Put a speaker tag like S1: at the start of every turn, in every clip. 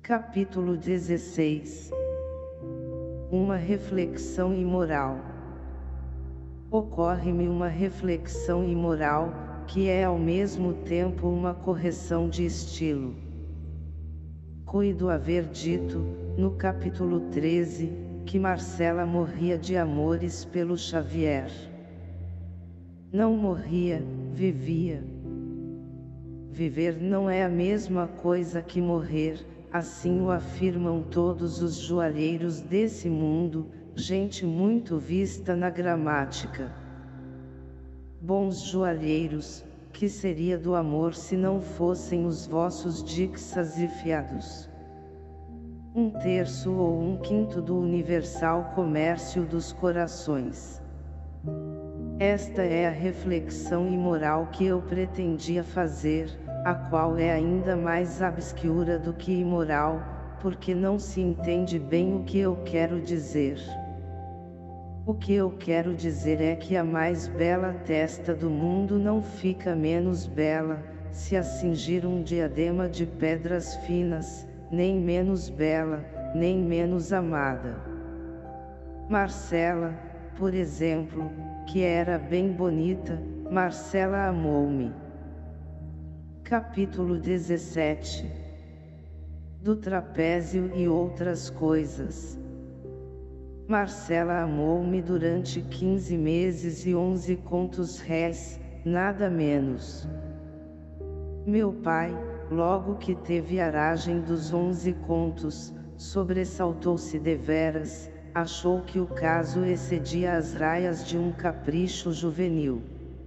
S1: Capítulo 16. Uma reflexão imoral. Ocorre-me uma reflexão imoral, que é ao mesmo tempo uma correção de estilo. Cuido haver dito, no capítulo 13, que Marcela morria de amores pelo Xavier. Não morria, vivia. Viver não é a mesma coisa que morrer, assim o afirmam todos os joalheiros desse mundo, gente muito vista na gramática. Bons joalheiros, que seria do amor se não fossem os vossos dixas e fiados? 1/3 ou 1/5 do universal comércio dos corações. Esta é a reflexão imoral que eu pretendia fazer, a qual é ainda mais obscura do que imoral, porque não se entende bem o que eu quero dizer. O que eu quero dizer é que a mais bela testa do mundo não fica menos bela, se a cingir um diadema de pedras finas, nem menos bela, nem menos amada. Marcela, por exemplo, que era bem bonita, Marcela amou-me. Capítulo 17. Do trapézio e outras coisas. Marcela amou-me durante 15 meses e 11 contos réis, nada menos. Meu pai, logo que teve aragem dos 11 contos, sobressaltou-se deveras, achou que o caso excedia as raias de um capricho juvenil.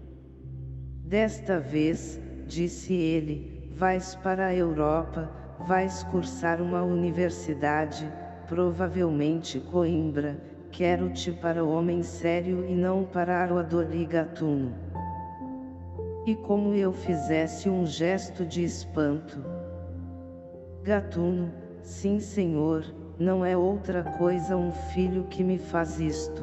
S1: Desta vez, disse ele, vais para a Europa, vais cursar uma universidade, provavelmente Coimbra, quero-te para homem sério e não para arruador e gatuno. E como eu fizesse um gesto de espanto. Gatuno, sim senhor, não é outra coisa um filho que me faz isto.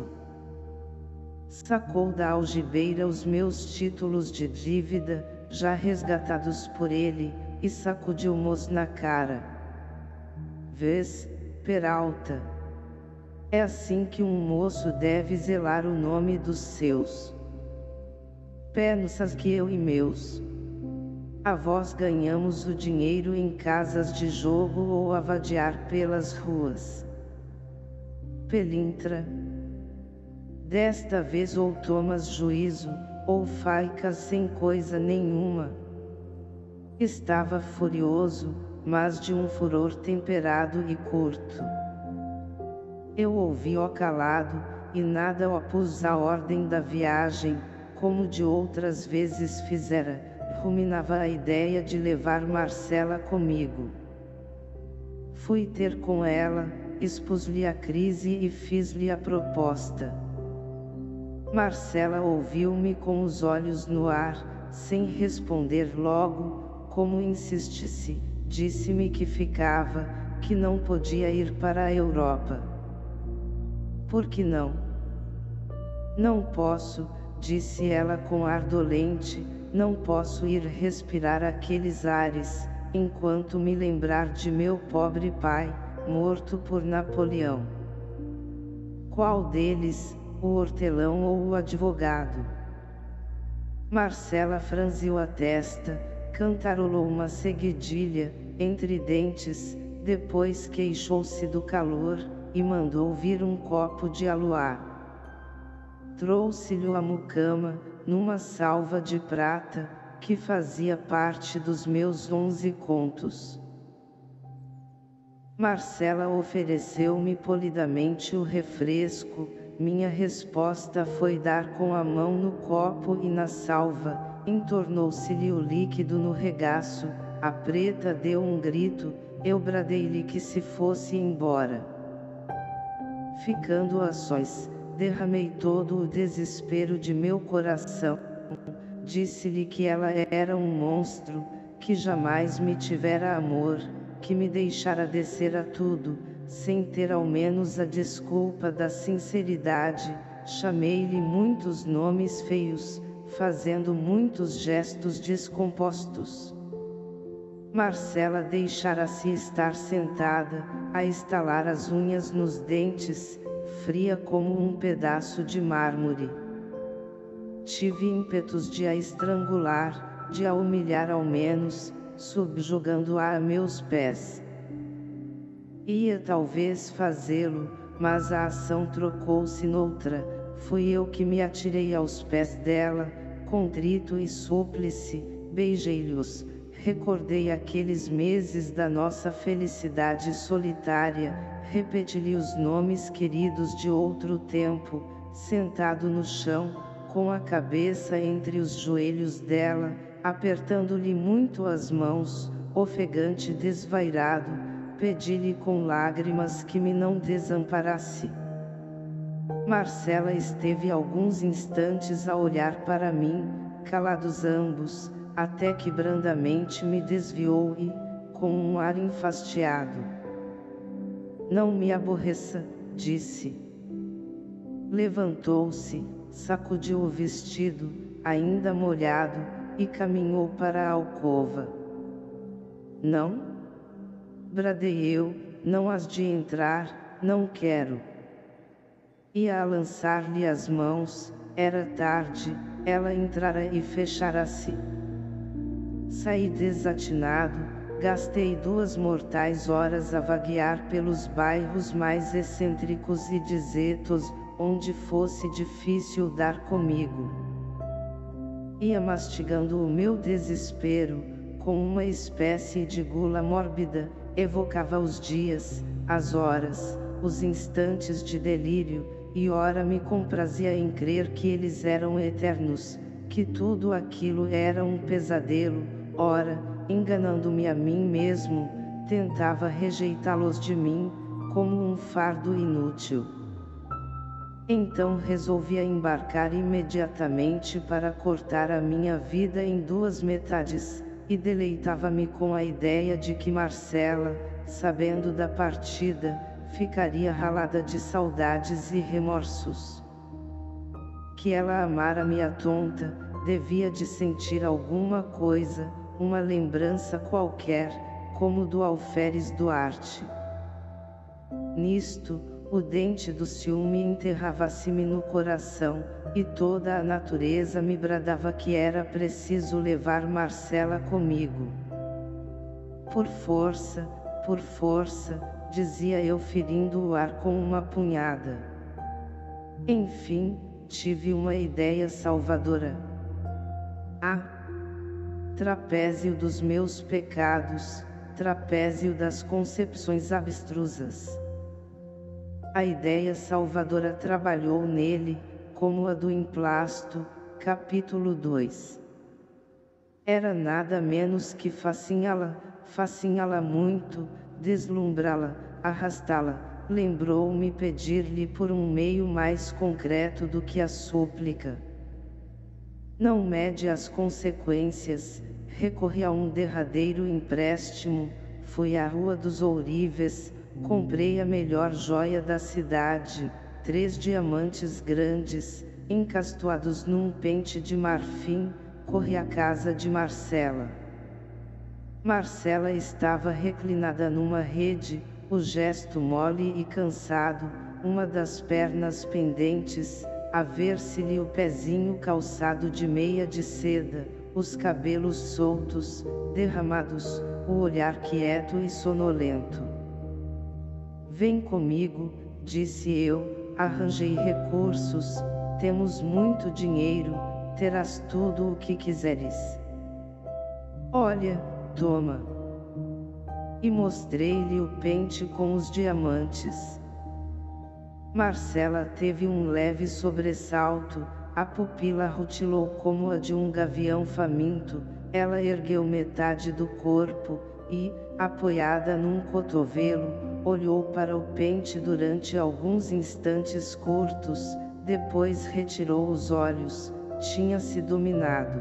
S1: Sacou da algibeira os meus títulos de dívida, já resgatados por ele, e sacudiu-mos na cara. Vês, Peralta? É assim que um moço deve zelar o nome dos seus. Pensas que eu e meus avós ganhamos o dinheiro em casas de jogo ou a vadiar pelas ruas? Pelintra. Desta vez ou tomas juízo, ou faicas sem coisa nenhuma. Estava furioso, mas de um furor temperado e curto. Eu ouvi-o calado, e nada opus à ordem da viagem, como de outras vezes fizera, ruminava a ideia de levar Marcela comigo. Fui ter com ela, expus-lhe a crise e fiz-lhe a proposta. Marcela ouviu-me com os olhos no ar, sem responder logo, como insistisse, disse-me que ficava, que não podia ir para a Europa. Por que não? Não posso, disse ela com ar dolente, não posso ir respirar aqueles ares, enquanto me lembrar de meu pobre pai, morto por Napoleão. Qual deles, o hortelão ou o advogado? Marcela franziu a testa, cantarolou uma seguidilha, entre dentes, depois queixou-se do calor, e mandou vir um copo de aluá. Trouxe-lhe a mucama, numa salva de prata, que fazia parte dos meus 11 contos. Marcela ofereceu-me polidamente o refresco, minha resposta foi dar com a mão no copo e na salva, entornou-se-lhe o líquido no regaço, a preta deu um grito, eu bradei-lhe que se fosse embora. Ficando a sós, derramei todo o desespero de meu coração, disse-lhe que ela era um monstro, que jamais me tivera amor, que me deixara descer a tudo, sem ter ao menos a desculpa da sinceridade, chamei-lhe muitos nomes feios, fazendo muitos gestos descompostos. Marcela deixara-se estar sentada, a estalar as unhas nos dentes, fria como um pedaço de mármore. Tive ímpetos de a estrangular, de a humilhar ao menos, subjugando-a a meus pés. Ia talvez fazê-lo, mas a ação trocou-se noutra. Fui eu que me atirei aos pés dela, contrito e súplice, beijei-lhes, recordei aqueles meses da nossa felicidade solitária, repeti-lhe os nomes queridos de outro tempo, sentado no chão, com a cabeça entre os joelhos dela, apertando-lhe muito as mãos, ofegante e desvairado, pedi-lhe com lágrimas que me não desamparasse. Marcela esteve alguns instantes a olhar para mim, calados ambos, até que brandamente me desviou e, com um ar enfastiado: "Não me aborreça", disse. Levantou-se, sacudiu o vestido, ainda molhado, e caminhou para a alcova. "Não?", bradei eu, "não has de entrar, não quero." Ia a lançar-lhe as mãos, era tarde, ela entrara e fechara-se. Saí desatinado, gastei 2 mortais horas a vaguear pelos bairros mais excêntricos e desertos, onde fosse difícil dar comigo. Ia mastigando o meu desespero, com uma espécie de gula mórbida, evocava os dias, as horas, os instantes de delírio, e ora me comprazia em crer que eles eram eternos, que tudo aquilo era um pesadelo, ora, enganando-me a mim mesmo, tentava rejeitá-los de mim, como um fardo inútil. Então resolvia embarcar imediatamente para cortar a minha vida em 2 metades, e deleitava-me com a ideia de que Marcela, sabendo da partida, ficaria ralada de saudades e remorsos. Que ela amara-me a tonta, devia de sentir alguma coisa, uma lembrança qualquer, como do alferes Duarte. Nisto, o dente do ciúme enterrava-se-me no coração, e toda a natureza me bradava que era preciso levar Marcela comigo. Por força, dizia eu ferindo o ar com uma punhada. Enfim, tive uma ideia salvadora. Trapézio dos meus pecados, trapézio das concepções abstrusas. A ideia salvadora trabalhou nele, como a do emplasto, capítulo 2. Era nada menos que fasciná-la muito, deslumbrá-la, arrastá-la. Lembrou-me pedir-lhe por um meio mais concreto do que a súplica. Não mede as consequências, recorri a um derradeiro empréstimo, fui à Rua dos Ourives, comprei a melhor joia da cidade, 3 diamantes grandes, encastoados num pente de marfim, corri à casa de Marcela. Marcela estava reclinada numa rede, o gesto mole e cansado, uma das pernas pendentes, a ver-se-lhe o pezinho calçado de meia de seda, os cabelos soltos, derramados, o olhar quieto e sonolento. "Vem comigo", disse eu, "arranjei recursos, temos muito dinheiro, terás tudo o que quiseres. Olha, toma." E mostrei-lhe o pente com os diamantes. Marcela teve um leve sobressalto, a pupila rutilou como a de um gavião faminto, ela ergueu metade do corpo, e, apoiada num cotovelo, olhou para o pente durante alguns instantes curtos, depois retirou os olhos, tinha-se dominado.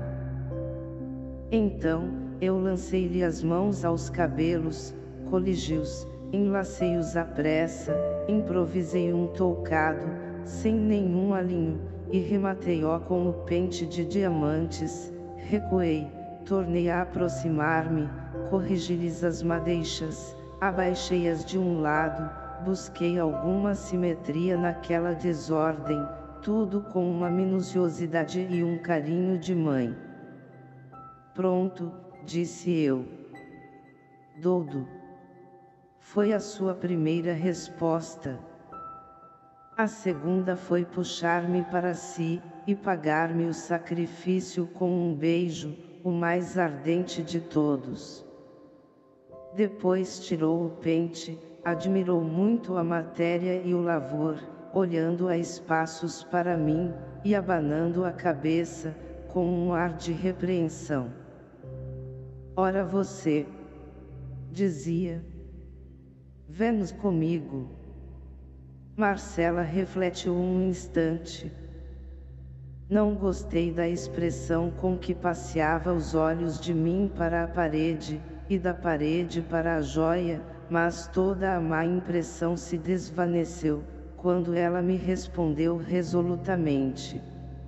S1: Então, eu lancei-lhe as mãos aos cabelos, coligi-os, enlacei-os à pressa, improvisei um toucado, sem nenhum alinho, e rematei-o com o pente de diamantes, recuei, tornei a aproximar-me, corrigi-lhes as madeixas, abaixei-as de um lado, busquei alguma simetria naquela desordem, tudo com uma minuciosidade e um carinho de mãe. Pronto, disse eu. Doudo. Foi a sua primeira resposta. A segunda foi puxar-me para si, e pagar-me o sacrifício com um beijo, o mais ardente de todos. Depois tirou o pente, admirou muito a matéria e o lavor, olhando a espaços para mim, e abanando a cabeça, com um ar de repreensão. Ora você, dizia, vênus comigo. Marcela refletiu um instante. Não gostei da expressão com que passeava os olhos de mim para a parede, e da parede para a joia, mas toda a má impressão se desvaneceu, quando ela me respondeu resolutamente.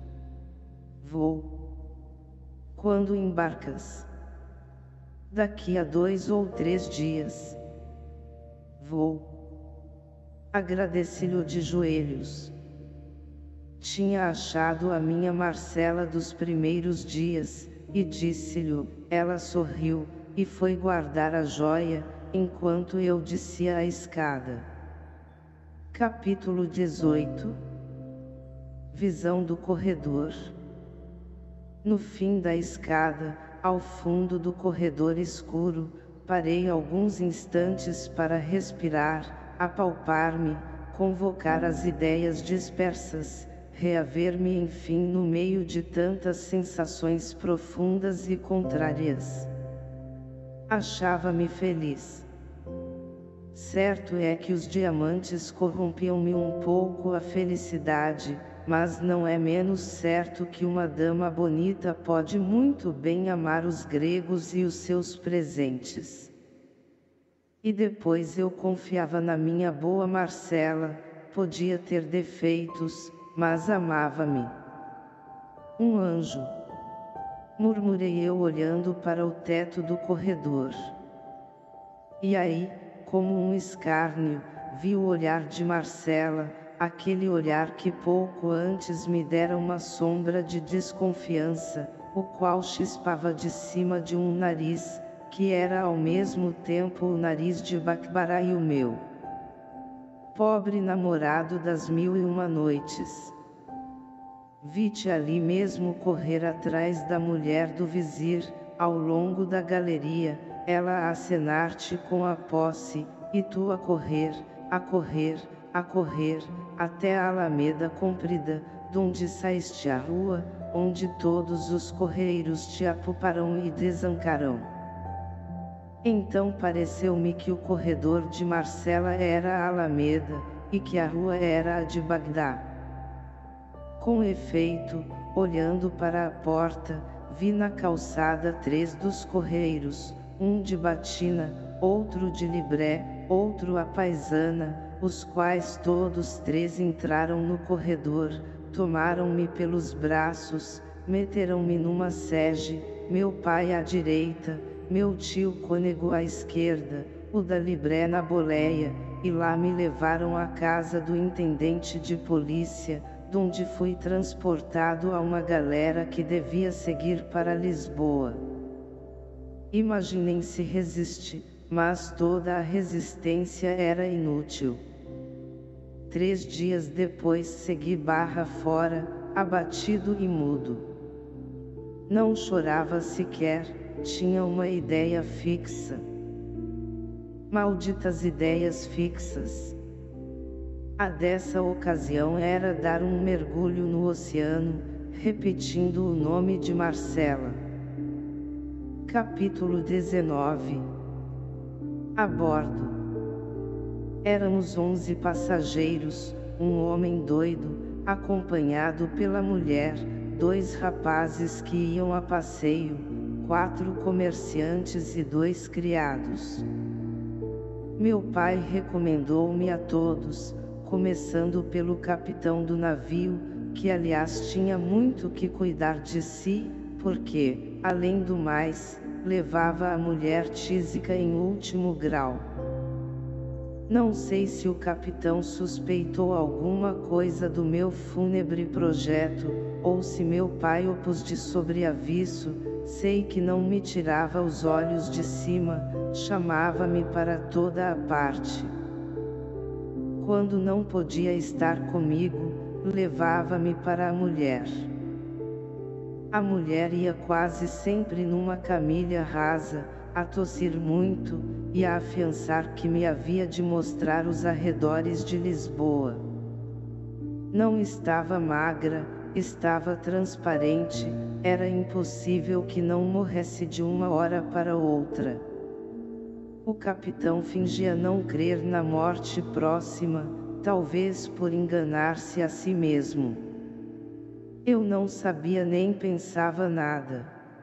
S1: Vou. Quando embarcas? Daqui a 2 ou 3 dias. Vou. Agradeci-lhe de joelhos. Tinha achado a minha Marcela dos primeiros dias, e disse-lhe, ela sorriu, e foi guardar a joia, enquanto eu descia a escada. Capítulo 18. Visão do corredor. No fim da escada, ao fundo do corredor escuro, parei alguns instantes para respirar, apalpar-me, convocar as ideias dispersas, reaver-me enfim no meio de tantas sensações profundas e contrárias. Achava-me feliz. Certo é que os diamantes corrompiam-me um pouco a felicidade, mas não é menos certo que uma dama bonita pode muito bem amar os gregos e os seus presentes. E depois eu confiava na minha boa Marcela, podia ter defeitos, mas amava-me. Um anjo. Murmurei eu olhando para o teto do corredor. E aí, como um escárnio, vi o olhar de Marcela, aquele olhar que pouco antes me dera uma sombra de desconfiança, o qual chispava de cima de um nariz, que era ao mesmo tempo o nariz de Bacbará e o meu. Pobre namorado das 1001 noites. Vi-te ali mesmo correr atrás da mulher do vizir, ao longo da galeria, ela a acenar-te com a posse, e tu a correr, a correr, a correr, até a alameda comprida, donde saíste à rua, onde todos os correiros te apuparão e desancarão. Então pareceu-me que o corredor de Marcela era a alameda, e que a rua era a de Bagdá. Com efeito, olhando para a porta, vi na calçada 3 dos correiros, um de batina, outro de libré, outro a paisana, os quais todos 3 entraram no corredor, tomaram-me pelos braços, meteram-me numa sege, meu pai à direita, meu tio cônego à esquerda, o da libré na boleia, e lá me levaram à casa do intendente de polícia, donde fui transportado a uma galera que devia seguir para Lisboa. Imaginei se resiste, mas toda a resistência era inútil. 3 dias depois segui barra fora, abatido e mudo. Não chorava sequer, tinha uma ideia fixa. Malditas ideias fixas. A dessa ocasião era dar um mergulho no oceano, repetindo o nome de Marcela. Capítulo 19. A bordo. Éramos 11 passageiros, um homem doido, acompanhado pela mulher, 2 rapazes que iam a passeio, 4 comerciantes e 2 criados. Meu pai recomendou-me a todos, começando pelo capitão do navio, que aliás tinha muito que cuidar de si, porque, além do mais, levava a mulher tísica em último grau. Não sei se o capitão suspeitou alguma coisa do meu fúnebre projeto, ou se meu pai o pôs de sobreaviso. Sei que não me tirava os olhos de cima, chamava-me para toda a parte. Quando não podia estar comigo, levava-me para a mulher. A mulher ia quase sempre numa camilha rasa, a tossir muito, e a afiançar que me havia de mostrar os arredores de Lisboa. Não estava magra, estava transparente, era impossível que não morresse de uma hora para outra. O capitão fingia não crer na morte próxima, talvez por enganar-se a si mesmo. Eu não sabia nem pensava nada.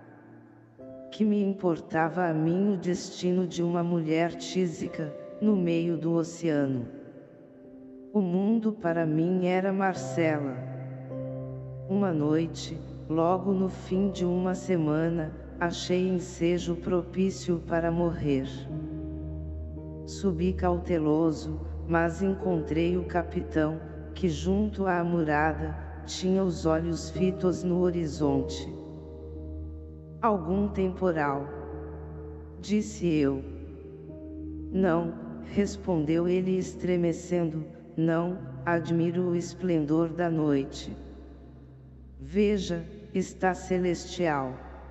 S1: Que me importava a mim o destino de uma mulher tísica, no meio do oceano? O mundo para mim era Marcela. Uma noite, logo no fim de uma semana, achei ensejo propício para morrer. Subi cauteloso, mas encontrei o capitão, que junto à murada, tinha os olhos fitos no horizonte. Algum temporal? Disse eu. Não, respondeu ele estremecendo, não, admiro o esplendor da noite. Veja, está celestial.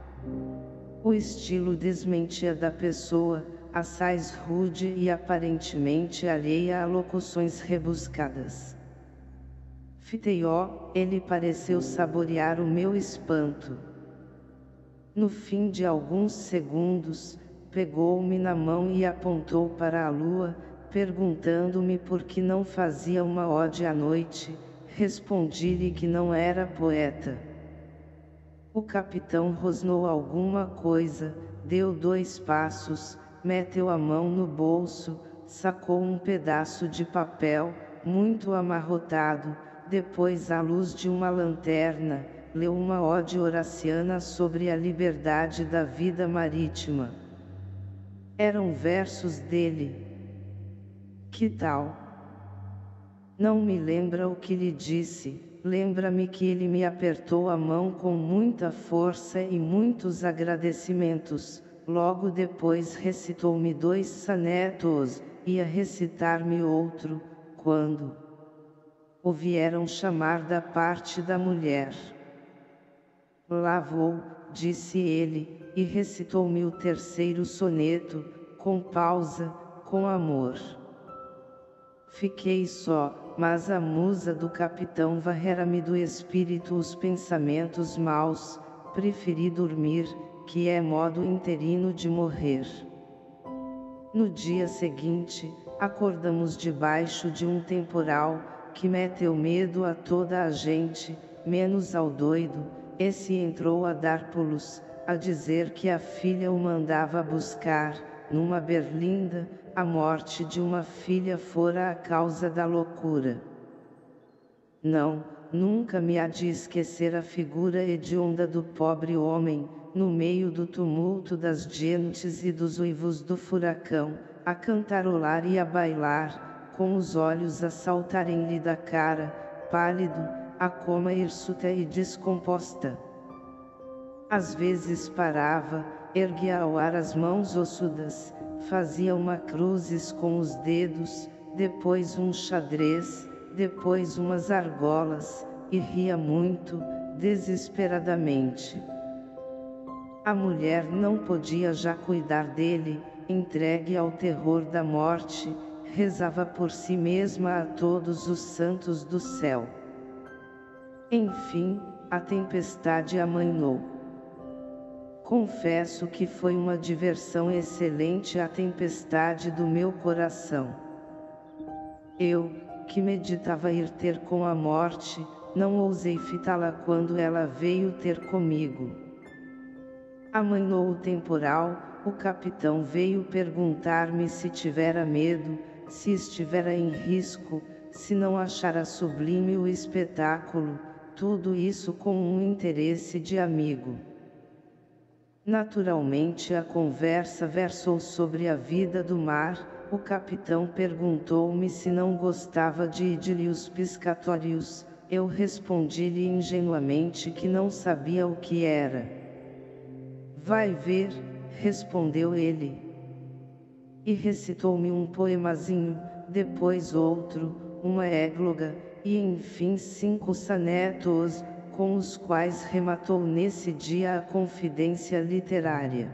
S1: O estilo desmentia da pessoa, assaz rude e aparentemente alheia a locuções rebuscadas. Fitei-o, ele pareceu saborear o meu espanto. No fim de alguns segundos, pegou-me na mão e apontou para a lua, perguntando-me por que não fazia uma ode à noite. Respondi-lhe que não era poeta. O capitão rosnou alguma coisa, deu 2 passos, meteu a mão no bolso, sacou um pedaço de papel, muito amarrotado, depois à luz de uma lanterna, leu uma ode horaciana sobre a liberdade da vida marítima. Eram versos dele. Que tal? Não me lembra o que lhe disse, lembra-me que ele me apertou a mão com muita força e muitos agradecimentos. Logo depois recitou-me 2 sonetos, ia recitar-me outro, quando o vieram chamar da parte da mulher. Lá vou, disse ele, e recitou-me o 3º soneto, com pausa, com amor. Fiquei só, mas a musa do capitão varrera-me do espírito os pensamentos maus. Preferi dormir, que é modo interino de morrer. No dia seguinte, acordamos debaixo de um temporal, que meteu medo a toda a gente, menos ao doido. Esse entrou a dar pulos, a dizer que a filha o mandava buscar, numa berlinda. A morte de uma filha fora a causa da loucura. Não, nunca me há de esquecer a figura hedionda do pobre homem, no meio do tumulto das gentes e dos uivos do furacão, a cantarolar e a bailar, com os olhos a saltarem-lhe da cara, pálido, a coma hirsuta e descomposta. Às vezes parava, erguia ao ar as mãos ossudas, fazia uma cruzes com os dedos, depois um xadrez, depois umas argolas, e ria muito, desesperadamente. A mulher não podia já cuidar dele, entregue ao terror da morte, rezava por si mesma a todos os santos do céu. Enfim, a tempestade amainou. Confesso que foi uma diversão excelente a tempestade do meu coração. Eu, que meditava ir ter com a morte, não ousei fitá-la quando ela veio ter comigo. Amainou o temporal, o capitão veio perguntar-me se tivera medo, se estivera em risco, se não achara sublime o espetáculo, tudo isso com um interesse de amigo. Naturalmente a conversa versou sobre a vida do mar. O capitão perguntou-me se não gostava de idílios piscatórios. Eu respondi-lhe ingenuamente que não sabia o que era. Vai ver, respondeu ele. E recitou-me um poemazinho, depois outro, uma égloga, e enfim 5 sonetos, com os quais rematou nesse dia a confidência literária.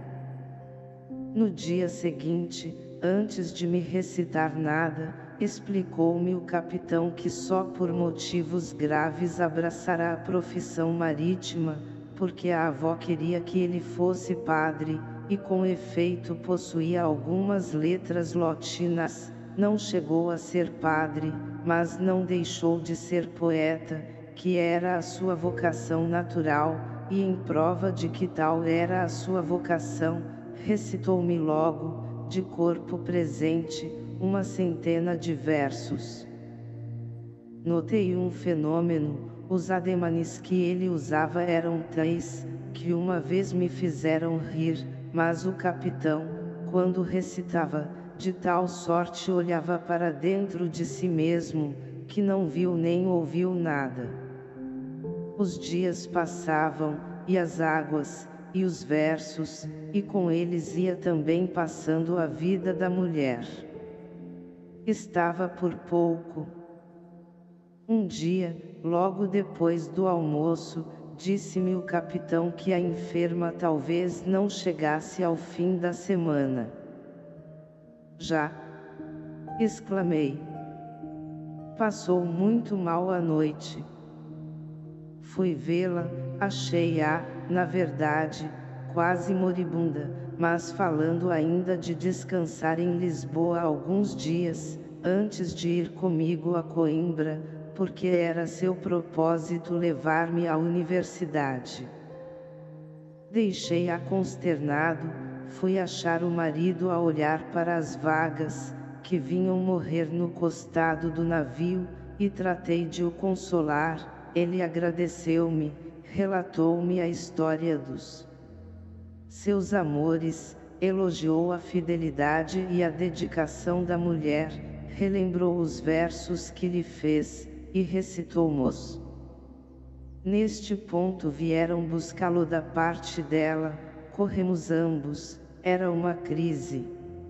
S1: No dia seguinte, antes de me recitar nada, explicou-me o capitão que só por motivos graves abraçara a profissão marítima, porque a avó queria que ele fosse padre, e com efeito possuía algumas letras latinas. Não chegou a ser padre, mas não deixou de ser poeta, que era a sua vocação natural, e em prova de que tal era a sua vocação, recitou-me logo, de corpo presente, uma centena de versos. Notei um fenômeno: os ademanes que ele usava eram tais, que uma vez me fizeram rir, mas o capitão, quando recitava, de tal sorte olhava para dentro de si mesmo, que não viu nem ouviu nada. Os dias passavam, e as águas, e os versos, e com eles ia também passando a vida da mulher. Estava por pouco. Um dia, logo depois do almoço, disse-me o capitão que a enferma talvez não chegasse ao fim da semana. Já? Exclamei. Passou muito mal a noite. Fui vê-la, achei-a, na verdade, quase moribunda, mas falando ainda de descansar em Lisboa alguns dias, antes de ir comigo a Coimbra, porque era seu propósito levar-me à universidade. Deixei-a consternado, fui achar o marido a olhar para as vagas, que vinham morrer no costado do navio, e tratei de o consolar. Ele agradeceu-me, relatou-me a história dos seus amores, elogiou a fidelidade e a dedicação da mulher, relembrou os versos que lhe fez, e recitou-mos. Neste ponto vieram buscá-lo da parte dela, corremos ambos, era uma crise.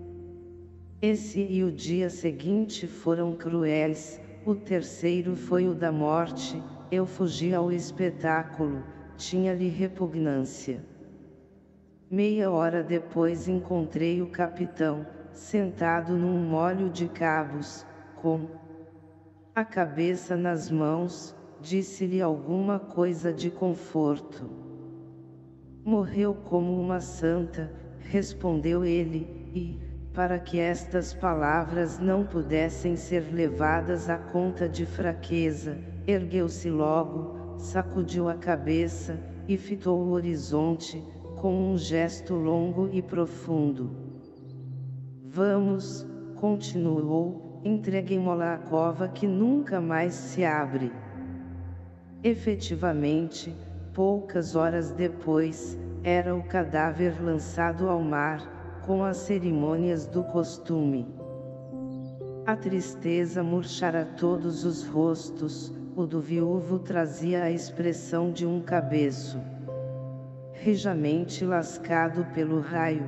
S1: Esse e o dia seguinte foram cruéis, o terceiro foi o da morte. Eu fugi ao espetáculo, tinha-lhe repugnância. Meia hora depois encontrei o capitão, sentado num molho de cabos, com a cabeça nas mãos. Disse-lhe alguma coisa de conforto. Morreu como uma santa, respondeu ele, e, para que estas palavras não pudessem ser levadas à conta de fraqueza, ergueu-se logo, sacudiu a cabeça, e fitou o horizonte, com um gesto longo e profundo. Vamos, continuou, entreguemo-la à cova que nunca mais se abre. Efetivamente, poucas horas depois, era o cadáver lançado ao mar, com as cerimônias do costume. A tristeza murchara todos os rostos, o do viúvo trazia a expressão de um cabeço rijamente lascado pelo raio.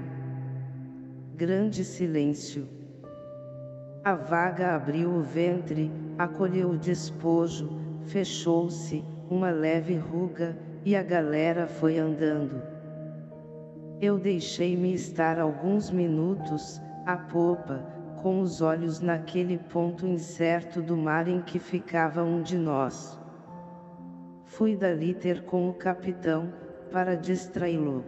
S1: Grande silêncio. A vaga abriu o ventre, acolheu o despojo, fechou-se, uma leve ruga, e a galera foi andando. Eu deixei-me estar alguns minutos, à popa, com os olhos naquele ponto incerto do mar em que ficava um de nós. Fui dali ter com o capitão, para distraí-lo.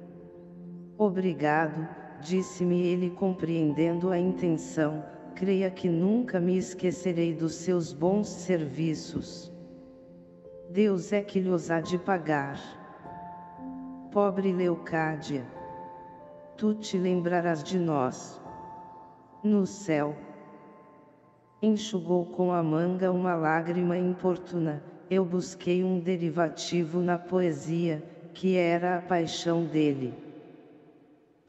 S1: Obrigado, disse-me ele compreendendo a intenção, creia que nunca me esquecerei dos seus bons serviços. Deus é que lhos há de pagar. Pobre Leocádia, tu te lembrarás de nós. No céu. Enxugou com a manga uma lágrima importuna. Eu busquei um derivativo na poesia, que era a paixão dele.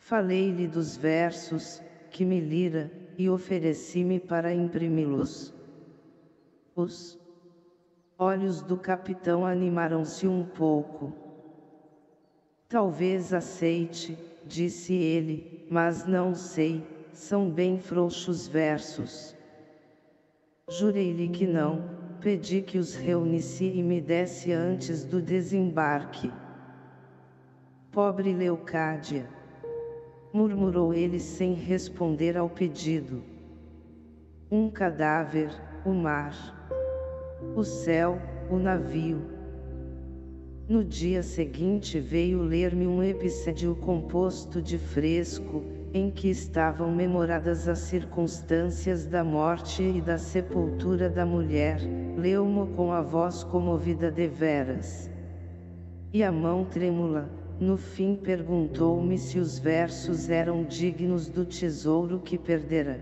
S1: Falei-lhe dos versos, que me lira, e ofereci-me para imprimi-los. Os olhos do capitão animaram-se um pouco. Talvez aceite, disse ele, mas não sei, são bem frouxos versos. Jurei-lhe que não, pedi que os reunisse e me desse antes do desembarque. Pobre Leocádia! Murmurou ele sem responder ao pedido. Um cadáver, o mar. O céu, o navio. No dia seguinte veio ler-me um episódio composto de fresco, em que estavam memoradas as circunstâncias da morte e da sepultura da mulher. Leu-mo com a voz comovida deveras. E a mão trêmula, no fim perguntou-me se os versos eram dignos do tesouro que perdera.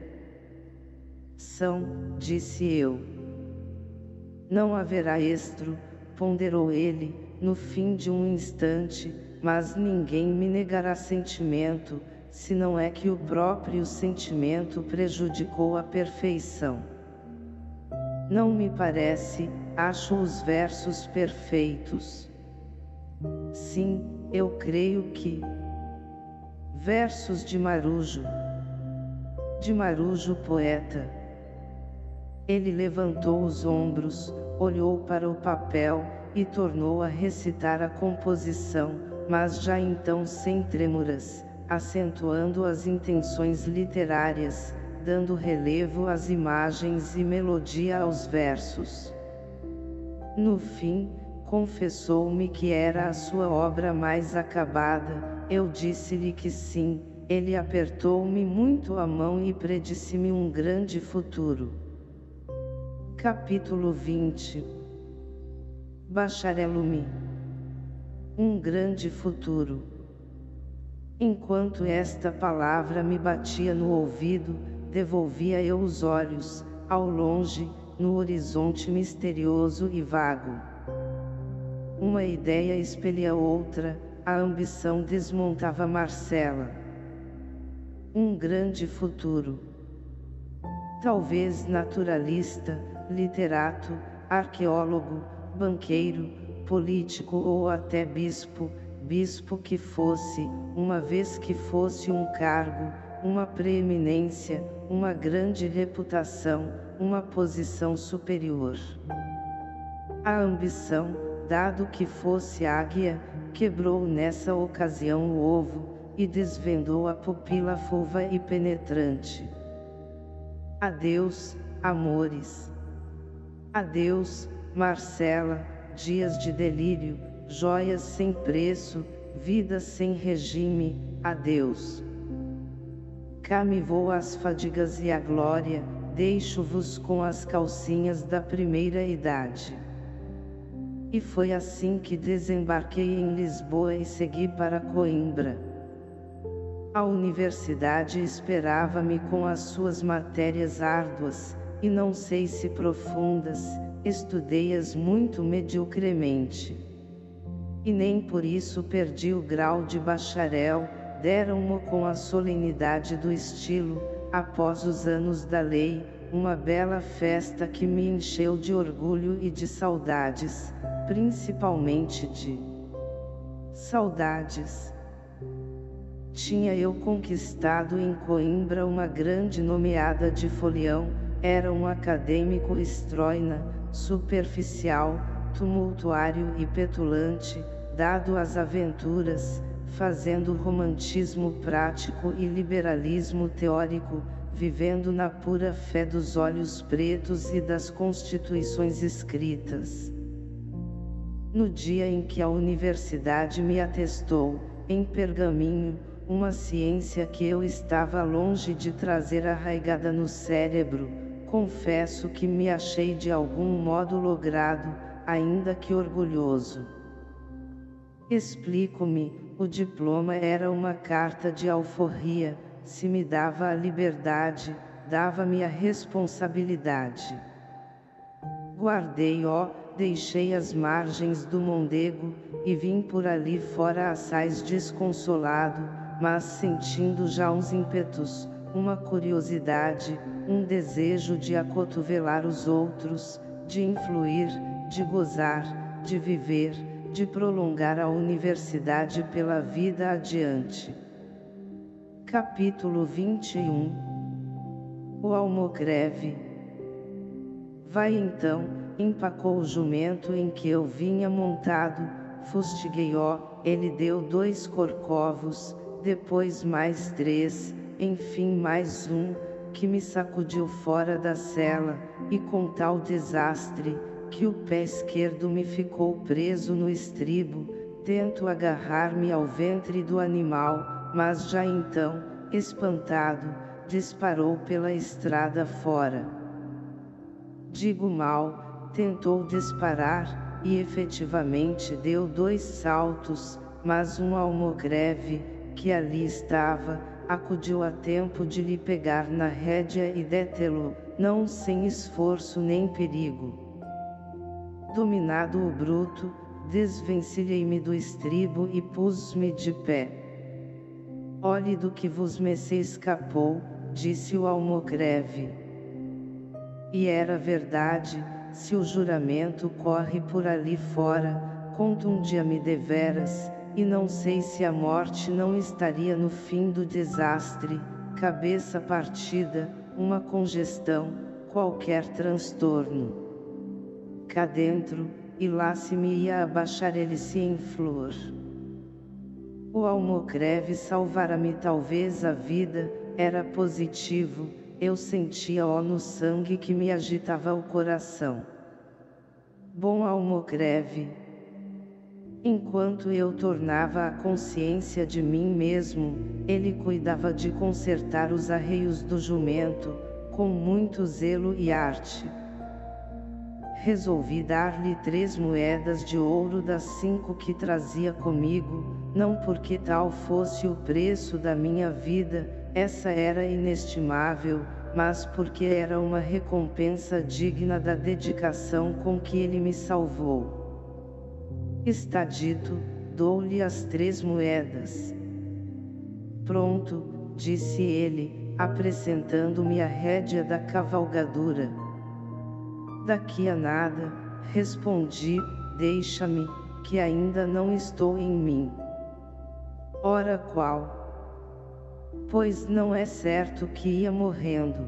S1: São, disse eu. Não haverá estro, ponderou ele, no fim de um instante, mas ninguém me negará sentimento, se não é que o próprio sentimento prejudicou a perfeição. Não me parece, acho os versos perfeitos. Sim, eu creio que... Versos de Marujo. De Marujo poeta. Ele levantou os ombros, olhou para o papel, e tornou a recitar a composição, mas já então sem trêmuras, acentuando as intenções literárias, dando relevo às imagens e melodia aos versos. No fim, confessou-me que era a sua obra mais acabada. Eu disse-lhe que sim. Ele apertou-me muito a mão e predisse-me um grande futuro. Capítulo 20. Bacharelo-me. Um grande futuro. Enquanto esta palavra me batia no ouvido, devolvia eu os olhos, ao longe, no horizonte misterioso e vago. Uma ideia expelia outra, a ambição desmontava Marcela. Um grande futuro. Talvez naturalista, literato, arqueólogo, banqueiro, político ou até bispo, bispo que fosse, uma vez que fosse um cargo, uma preeminência, uma grande reputação, uma posição superior. A ambição, dado que fosse águia, quebrou nessa ocasião o ovo, e desvendou a pupila fulva e penetrante. Adeus, amores. Adeus, Marcela, dias de delírio, joias sem preço, vida sem regime, adeus. Cá me vou às fadigas e à glória, deixo-vos com as calcinhas da primeira idade. E foi assim que desembarquei em Lisboa e segui para Coimbra. A universidade esperava-me com as suas matérias árduas, e não sei se profundas, estudei-as muito mediocremente. E nem por isso perdi o grau de bacharel, deram-mo com a solenidade do estilo, após os anos da lei, uma bela festa que me encheu de orgulho e de saudades, principalmente de saudades. Tinha eu conquistado em Coimbra uma grande nomeada de folião, era um acadêmico estroina, superficial, tumultuário e petulante, dado às aventuras, fazendo romantismo prático e liberalismo teórico, vivendo na pura fé dos olhos pretos e das constituições escritas. No dia em que a universidade me atestou, em pergaminho, uma ciência que eu estava longe de trazer arraigada no cérebro, confesso que me achei de algum modo logrado, ainda que orgulhoso. Explico-me, o diploma era uma carta de alforria, se me dava a liberdade, dava-me a responsabilidade. Guardei-o, deixei as margens do Mondego, e vim por ali fora assaz desconsolado, mas sentindo já uns ímpetos, uma curiosidade, um desejo de acotovelar os outros, de influir, de gozar, de viver, de prolongar a universidade pela vida adiante. Capítulo 21. O almocreve. Vai então, empacou o jumento em que eu vinha montado, fustiguei-o, ele deu 2 corcovos, depois mais 3, enfim mais um, que me sacudiu fora da sela, e com tal desastre, que o pé esquerdo me ficou preso no estribo. Tento agarrar-me ao ventre do animal, mas já então, espantado, disparou pela estrada fora. Digo mal, tentou disparar, e efetivamente deu 2 saltos, mas um almocreve, que ali estava, acudiu a tempo de lhe pegar na rédea e detê-lo, não sem esforço nem perigo. Dominado o bruto, desvencilhei-me do estribo e pus-me de pé. Olhe do que vos me se escapou, disse o almocreve. E era verdade, se o juramento corre por ali fora, contundia-me deveras, e não sei se a morte não estaria no fim do desastre, cabeça partida, uma congestão, qualquer transtorno. Cá dentro, e lá se me ia abaixar ele-se em flor. O almocreve salvara-me talvez a vida, era positivo, eu sentia-o no sangue que me agitava o coração. Bom almocreve. Enquanto eu tornava a consciência de mim mesmo, ele cuidava de consertar os arreios do jumento, com muito zelo e arte. Resolvi dar-lhe 3 moedas de ouro das 5 que trazia comigo, não porque tal fosse o preço da minha vida, essa era inestimável, mas porque era uma recompensa digna da dedicação com que ele me salvou. Está dito, dou-lhe as 3 moedas. Pronto, disse ele, apresentando-me a rédea da cavalgadura. Daqui a nada, respondi, deixa-me, que ainda não estou em mim. Ora qual? Pois não é certo que ia morrendo.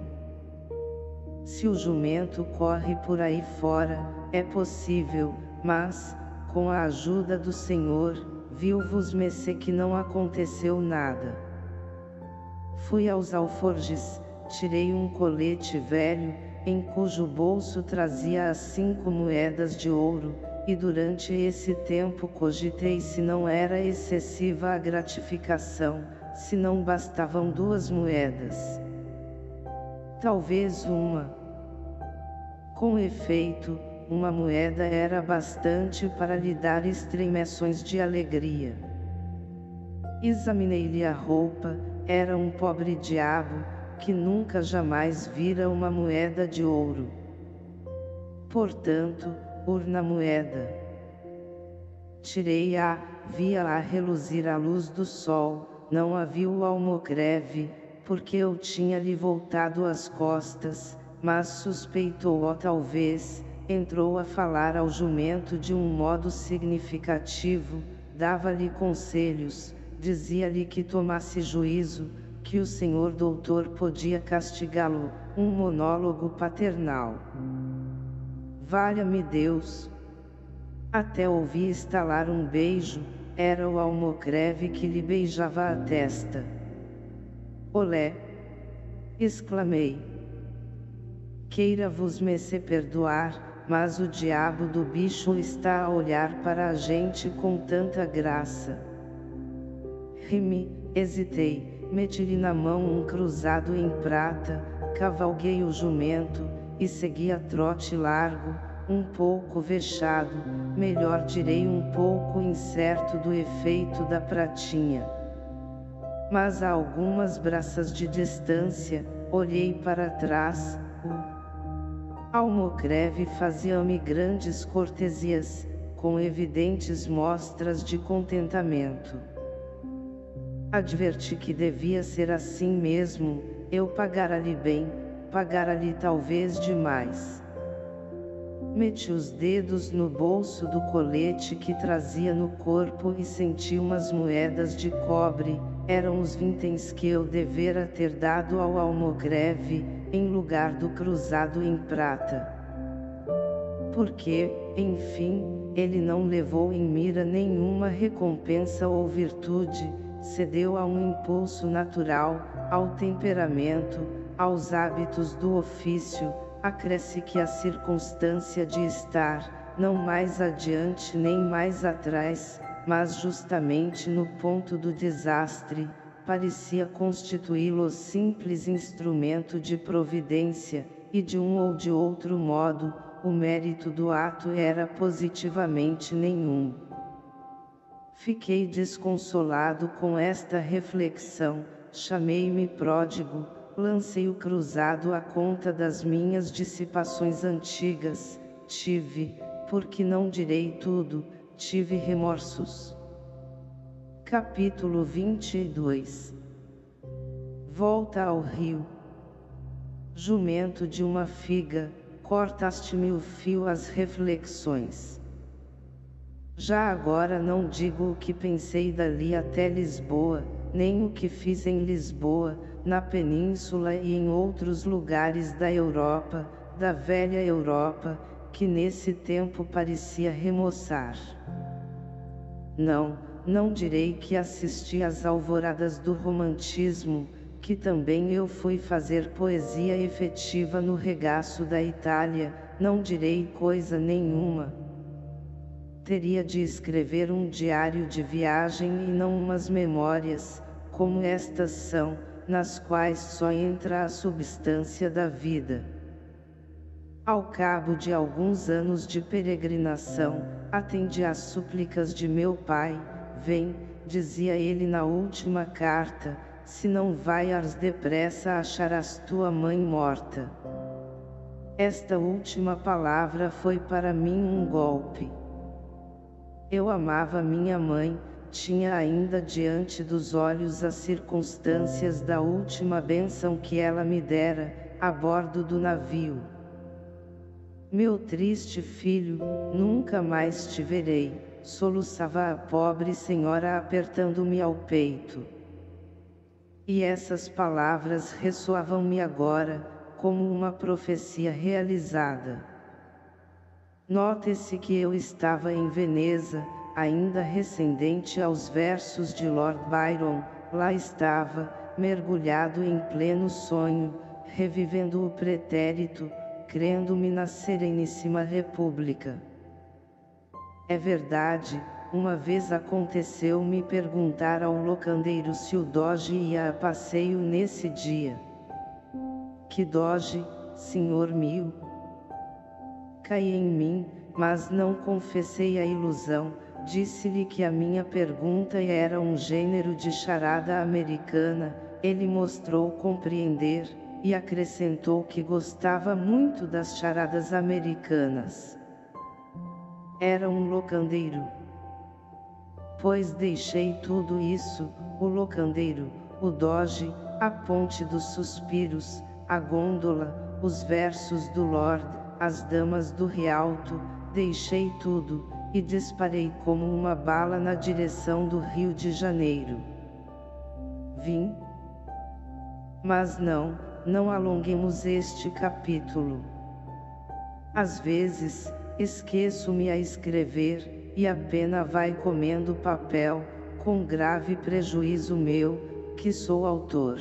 S1: Se o jumento corre por aí fora, é possível, mas, com a ajuda do Senhor, viu-vos-me-se que não aconteceu nada. Fui aos alforjes, tirei um colete velho, em cujo bolso trazia as 5 moedas de ouro, e durante esse tempo cogitei se não era excessiva a gratificação, se não bastavam 2 moedas. Talvez uma. Com efeito, uma moeda era bastante para lhe dar estremeções de alegria. Examinei-lhe a roupa, era um pobre diabo, que nunca jamais vira uma moeda de ouro. Portanto, urna moeda. Tirei-a, via-a reluzir à luz do sol, não a viu o almocreve, porque eu tinha-lhe voltado as costas, mas suspeitou-o talvez, entrou a falar ao jumento de um modo significativo, dava-lhe conselhos, dizia-lhe que tomasse juízo, que o senhor doutor podia castigá-lo, um monólogo paternal. Valha-me Deus! Até ouvi estalar um beijo, era o almocreve que lhe beijava a testa. Olé! Exclamei. Queira-vos-me se perdoar, mas o diabo do bicho está a olhar para a gente com tanta graça. Ri-me, hesitei. Meti-lhe na mão um cruzado em prata, cavalguei o jumento, e segui a trote largo, um pouco vexado, melhor direi um pouco incerto do efeito da pratinha. Mas a algumas braças de distância, olhei para trás, o almocreve fazia-me grandes cortesias, com evidentes mostras de contentamento. Adverti que devia ser assim mesmo, eu pagara-lhe bem, pagara-lhe talvez demais. Meti os dedos no bolso do colete que trazia no corpo e senti umas moedas de cobre, eram os vintens que eu devera ter dado ao almogreve, em lugar do cruzado em prata. Porque, enfim, ele não levou em mira nenhuma recompensa ou virtude, cedeu a um impulso natural, ao temperamento, aos hábitos do ofício. Acresce que a circunstância de estar, não mais adiante nem mais atrás, mas justamente no ponto do desastre, parecia constituí-lo simples instrumento de providência, e de um ou de outro modo, o mérito do ato era positivamente nenhum. Fiquei desconsolado com esta reflexão, chamei-me pródigo, lancei o cruzado à conta das minhas dissipações antigas, tive, porque não direi tudo, tive remorsos. Capítulo 22. Volta ao rio. Jumento de uma figa, cortaste-me o fio às reflexões. Já agora não digo o que pensei dali até Lisboa, nem o que fiz em Lisboa, na Península e em outros lugares da Europa, da velha Europa, que nesse tempo parecia remoçar. Não direi que assisti às alvoradas do romantismo, que também eu fui fazer poesia efetiva no regaço da Itália, não direi coisa nenhuma. Teria de escrever um diário de viagem e não umas memórias, como estas são, nas quais só entra a substância da vida. Ao cabo de alguns anos de peregrinação, atendi às súplicas de meu pai. Vem, dizia ele na última carta, se não vaias depressa acharás tua mãe morta. Esta última palavra foi para mim um golpe. Eu amava minha mãe, tinha ainda diante dos olhos as circunstâncias da última bênção que ela me dera, a bordo do navio. Meu triste filho, nunca mais te verei, soluçava a pobre senhora apertando-me ao peito. E essas palavras ressoavam-me agora, como uma profecia realizada. Note-se que eu estava em Veneza, ainda recendente aos versos de Lord Byron, lá estava, mergulhado em pleno sonho, revivendo o pretérito, crendo-me na Sereníssima República. É verdade, uma vez aconteceu-me perguntar ao locandeiro se o Doge ia a passeio nesse dia. Que Doge, senhor meu? Caí em mim, mas não confessei a ilusão, disse-lhe que a minha pergunta era um gênero de charada americana, ele mostrou compreender, e acrescentou que gostava muito das charadas americanas. Era um locandeiro. Pois deixei tudo isso, o locandeiro, o Doge, a ponte dos suspiros, a gôndola, os versos do Lord, as damas do Rialto, deixei tudo, e disparei como uma bala na direção do Rio de Janeiro. Vim. Mas não alonguemos este capítulo. Às vezes, esqueço-me a escrever, e a pena vai comendo papel, com grave prejuízo meu, que sou autor.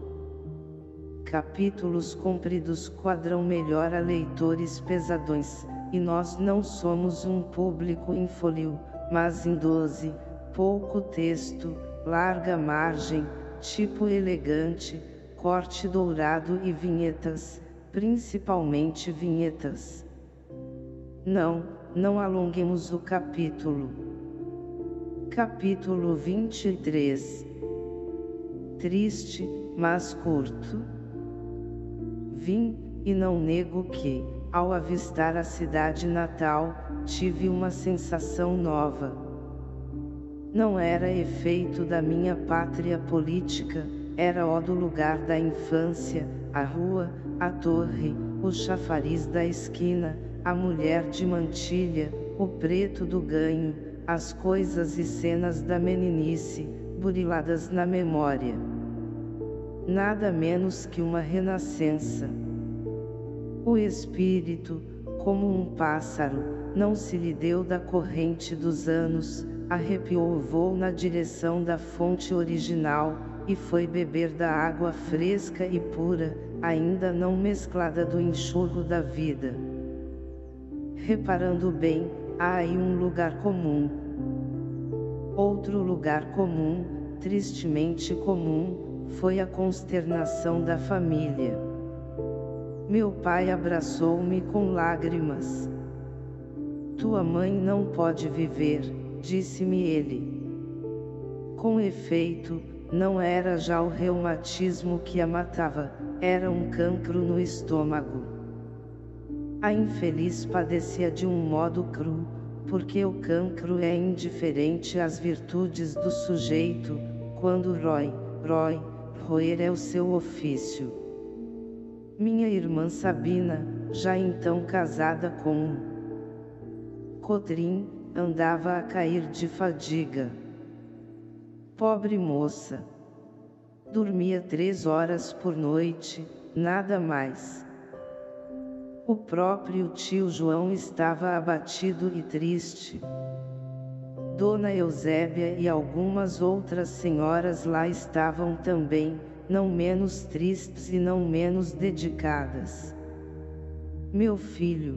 S1: Capítulos compridos quadram melhor a leitores pesadões, e nós não somos um público infólio, mas em 12, pouco texto, larga margem, tipo elegante, corte dourado e vinhetas, principalmente vinhetas. Não alonguemos o capítulo. Capítulo 23. Triste, mas curto. Vim, e não nego que, ao avistar a cidade natal, tive uma sensação nova. Não era efeito da minha pátria política, era o do lugar da infância, a rua, a torre, o chafariz da esquina, a mulher de mantilha, o preto do ganho, as coisas e cenas da meninice, buriladas na memória. Nada menos que uma renascença. O espírito, como um pássaro, não se lhe deu da corrente dos anos, arrepiou o voo na direção da fonte original, e foi beber da água fresca e pura, ainda não mesclada do enxurro da vida. Reparando bem, há aí um lugar comum. Outro lugar comum, tristemente comum, foi a consternação da família. Meu pai abraçou-me com lágrimas. Tua mãe não pode viver, disse-me ele. Com efeito, não era já o reumatismo que a matava, era um cancro no estômago. A infeliz padecia de um modo cru, porque o cancro é indiferente às virtudes do sujeito, quando roer é o seu ofício. Minha irmã Sabina, já então casada com Cotrim, andava a cair de fadiga. Pobre moça! Dormia 3 horas por noite, nada mais. O próprio tio João estava abatido e triste. Dona Eusébia e algumas outras senhoras lá estavam também, não menos tristes e não menos dedicadas. Meu filho.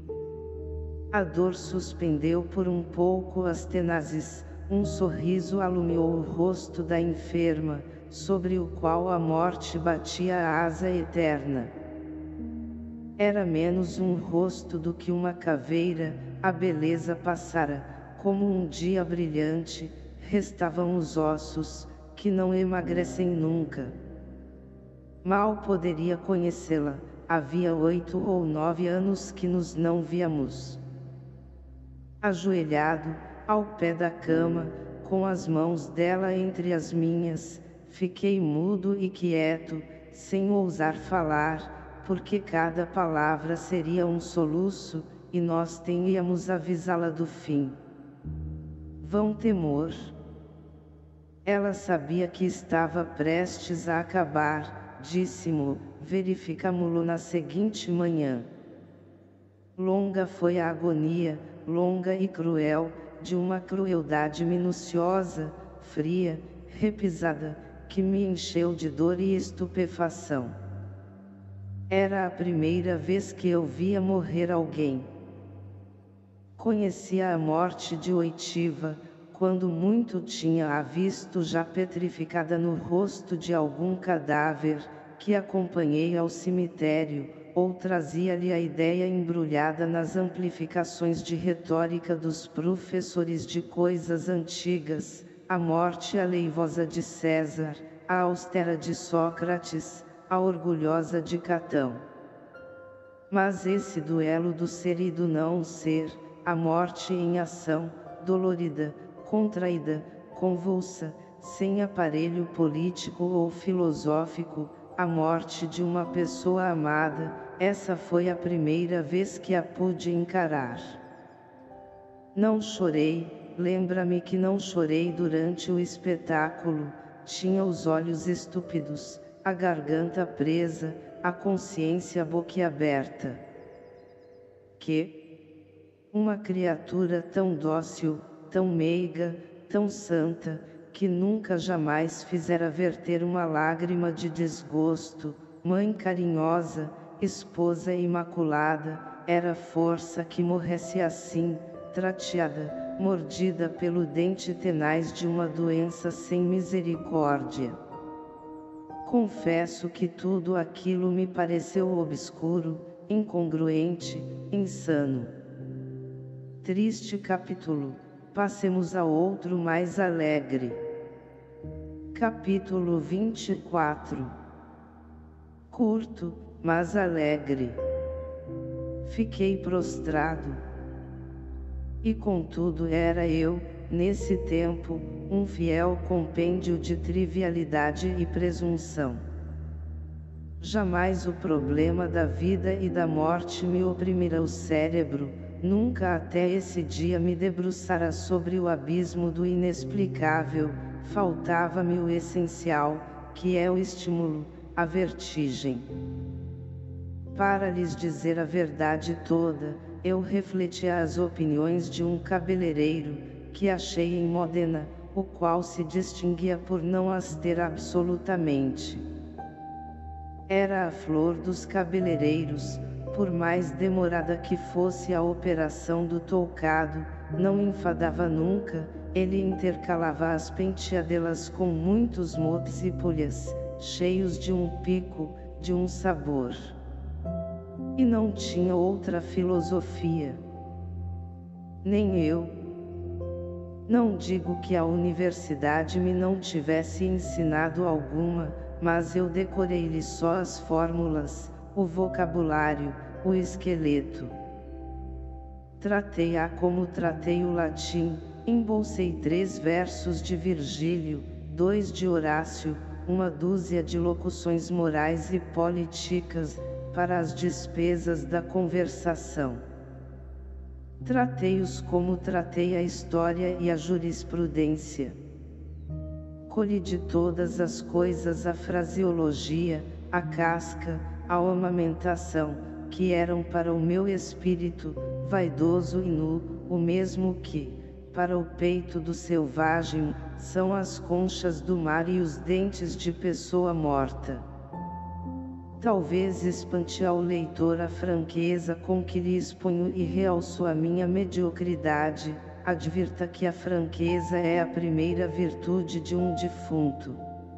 S1: A dor suspendeu por um pouco as tenazes, um sorriso alumiou o rosto da enferma, sobre o qual a morte batia a asa eterna. Era menos um rosto do que uma caveira, a beleza passara, como um dia brilhante, restavam os ossos, que não emagrecem nunca. Mal poderia conhecê-la, havia 8 ou 9 anos que nos não víamos. Ajoelhado, ao pé da cama, com as mãos dela entre as minhas, fiquei mudo e quieto, sem ousar falar, porque cada palavra seria um soluço, e nós temíamos avisá-la do fim. Vão temor. Ela sabia que estava prestes a acabar, disse-mo, verificamo-lo na seguinte manhã. Longa foi a agonia, longa e cruel, de uma crueldade minuciosa, fria, repisada, que me encheu de dor e estupefação. Era a primeira vez que eu via morrer alguém. Conhecia a morte de Oitiva, quando muito tinha-a visto já petrificada no rosto de algum cadáver, que acompanhei ao cemitério, ou trazia-lhe a ideia embrulhada nas amplificações de retórica dos professores de coisas antigas, a morte aleivosa de César, a austera de Sócrates, a orgulhosa de Catão. Mas esse duelo do ser e do não ser, a morte em ação, dolorida, contraída, convulsa, sem aparelho político ou filosófico, a morte de uma pessoa amada, essa foi a primeira vez que a pude encarar. Não chorei, lembra-me que não chorei durante o espetáculo, tinha os olhos estúpidos, a garganta presa, a consciência boquiaberta. Que? Uma criatura tão dócil, tão meiga, tão santa, que nunca jamais fizera verter uma lágrima de desgosto, mãe carinhosa, esposa imaculada, era força que morresse assim, trateada, mordida pelo dente tenaz de uma doença sem misericórdia. Confesso que tudo aquilo me pareceu obscuro, incongruente, insano. Triste capítulo. Passemos a outro mais alegre. Capítulo 24. Curto, mas alegre. Fiquei prostrado. E contudo era eu, nesse tempo, um fiel compêndio de trivialidade e presunção. Jamais o problema da vida e da morte me oprimirá o cérebro, nunca até esse dia me debruçara sobre o abismo do inexplicável, faltava-me o essencial, que é o estímulo, a vertigem. Para lhes dizer a verdade toda, eu refleti as opiniões de um cabeleireiro, que achei em Modena, o qual se distinguia por não as ter absolutamente. Era a flor dos cabeleireiros, por mais demorada que fosse a operação do toucado, não enfadava nunca, ele intercalava as penteadelas com muitos motes e pulhas, cheios de um pico, de um sabor. E não tinha outra filosofia. Nem eu. Não digo que a universidade me não tivesse ensinado alguma, mas eu decorei-lhe só as fórmulas, o vocabulário, o esqueleto. Tratei-a como tratei o latim, embolsei 3 versos de Virgílio, 2 de Horácio, uma dúzia de locuções morais e políticas, para as despesas da conversação. Tratei-os como tratei a história e a jurisprudência. Colhi de todas as coisas a fraseologia, a casca, a ornamentação, que eram para o meu espírito, vaidoso e nu, o mesmo que, para o peito do selvagem, são as conchas do mar e os dentes de pessoa morta. Talvez espante ao leitor a franqueza com que lhe exponho e realço a minha mediocridade, advirta que a franqueza é a primeira virtude de um defunto.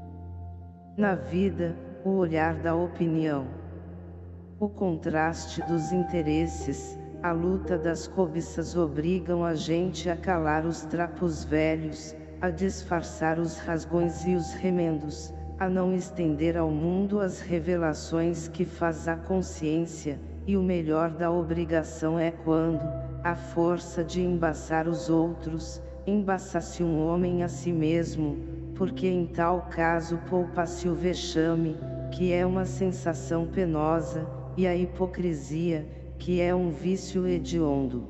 S1: Na vida, o olhar da opinião, o contraste dos interesses, a luta das cobiças obrigam a gente a calar os trapos velhos, a disfarçar os rasgões e os remendos, a não estender ao mundo as revelações que faz a consciência, e o melhor da obrigação é quando, à força de embaçar os outros, embaçasse um homem a si mesmo, porque em tal caso poupa-se o vexame, que é uma sensação penosa, e a hipocrisia, que é um vício hediondo.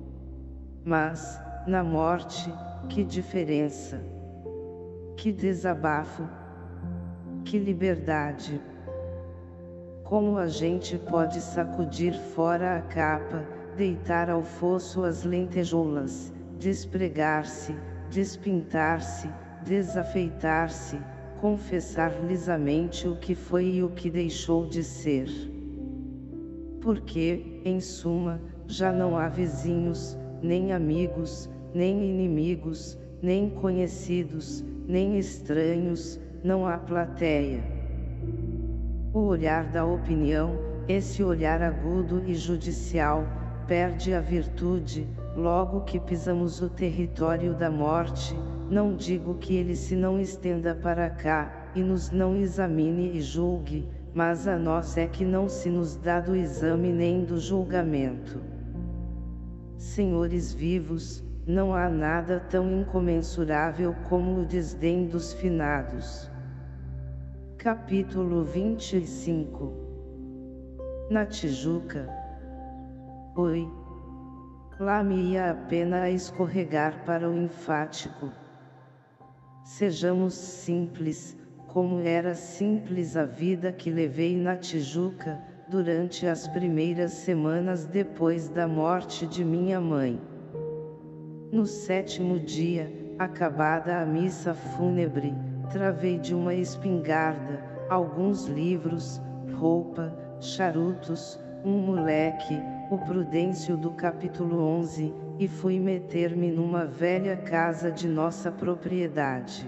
S1: Mas, na morte, que diferença! Que desabafo! Que liberdade! Como a gente pode sacudir fora a capa, deitar ao fosso as lentejoulas, despregar-se, despintar-se, desafeitar-se, confessar lisamente o que foi e o que deixou de ser. Porque, em suma, já não há vizinhos, nem amigos, nem inimigos, nem conhecidos, nem estranhos, não há plateia. O olhar da opinião, esse olhar agudo e judicial, perde a virtude, logo que pisamos o território da morte. Não digo que ele se não estenda para cá, e nos não examine e julgue, mas a nós é que não se nos dá do exame nem do julgamento. Senhores vivos, não há nada tão incomensurável como o desdém dos finados. Capítulo 25. Na Tijuca. Oi. Lá me ia a pena a escorregar para o enfático. Sejamos simples, como era simples a vida que levei na Tijuca, durante as primeiras semanas depois da morte de minha mãe. No 7º dia, acabada a missa fúnebre, travei de uma espingarda, alguns livros, roupa, charutos, um moleque, o Prudêncio do capítulo 11, e fui meter-me numa velha casa de nossa propriedade.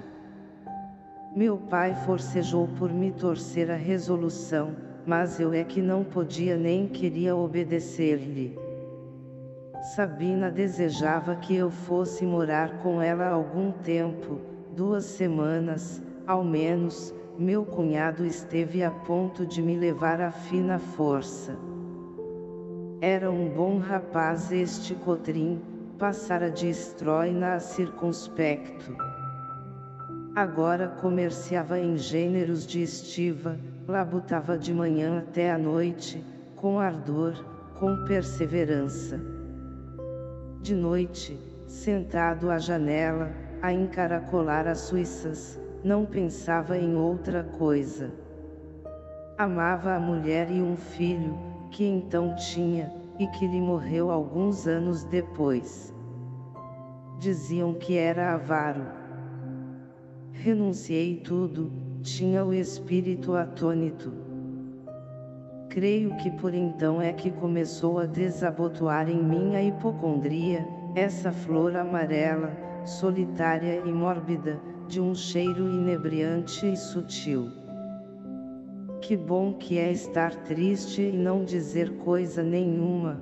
S1: Meu pai forcejou por me torcer a resolução, mas eu é que não podia nem queria obedecer-lhe. Sabina desejava que eu fosse morar com ela algum tempo, 2 semanas, ao menos. Meu cunhado esteve a ponto de me levar à fina força. Era um bom rapaz este Cotrim, passara de estróina a circunspecto. Agora comerciava em gêneros de estiva, labutava de manhã até à noite, com ardor, com perseverança. De noite, sentado à janela, a encaracolar as suíças, não pensava em outra coisa. Amava a mulher e um filho, que então tinha, e que lhe morreu alguns anos depois. Diziam que era avaro. Renunciei tudo, tinha o espírito atônito. Creio que por então é que começou a desabotoar em mim a hipocondria, essa flor amarela, solitária e mórbida, de um cheiro inebriante e sutil. Que bom que é estar triste e não dizer coisa nenhuma.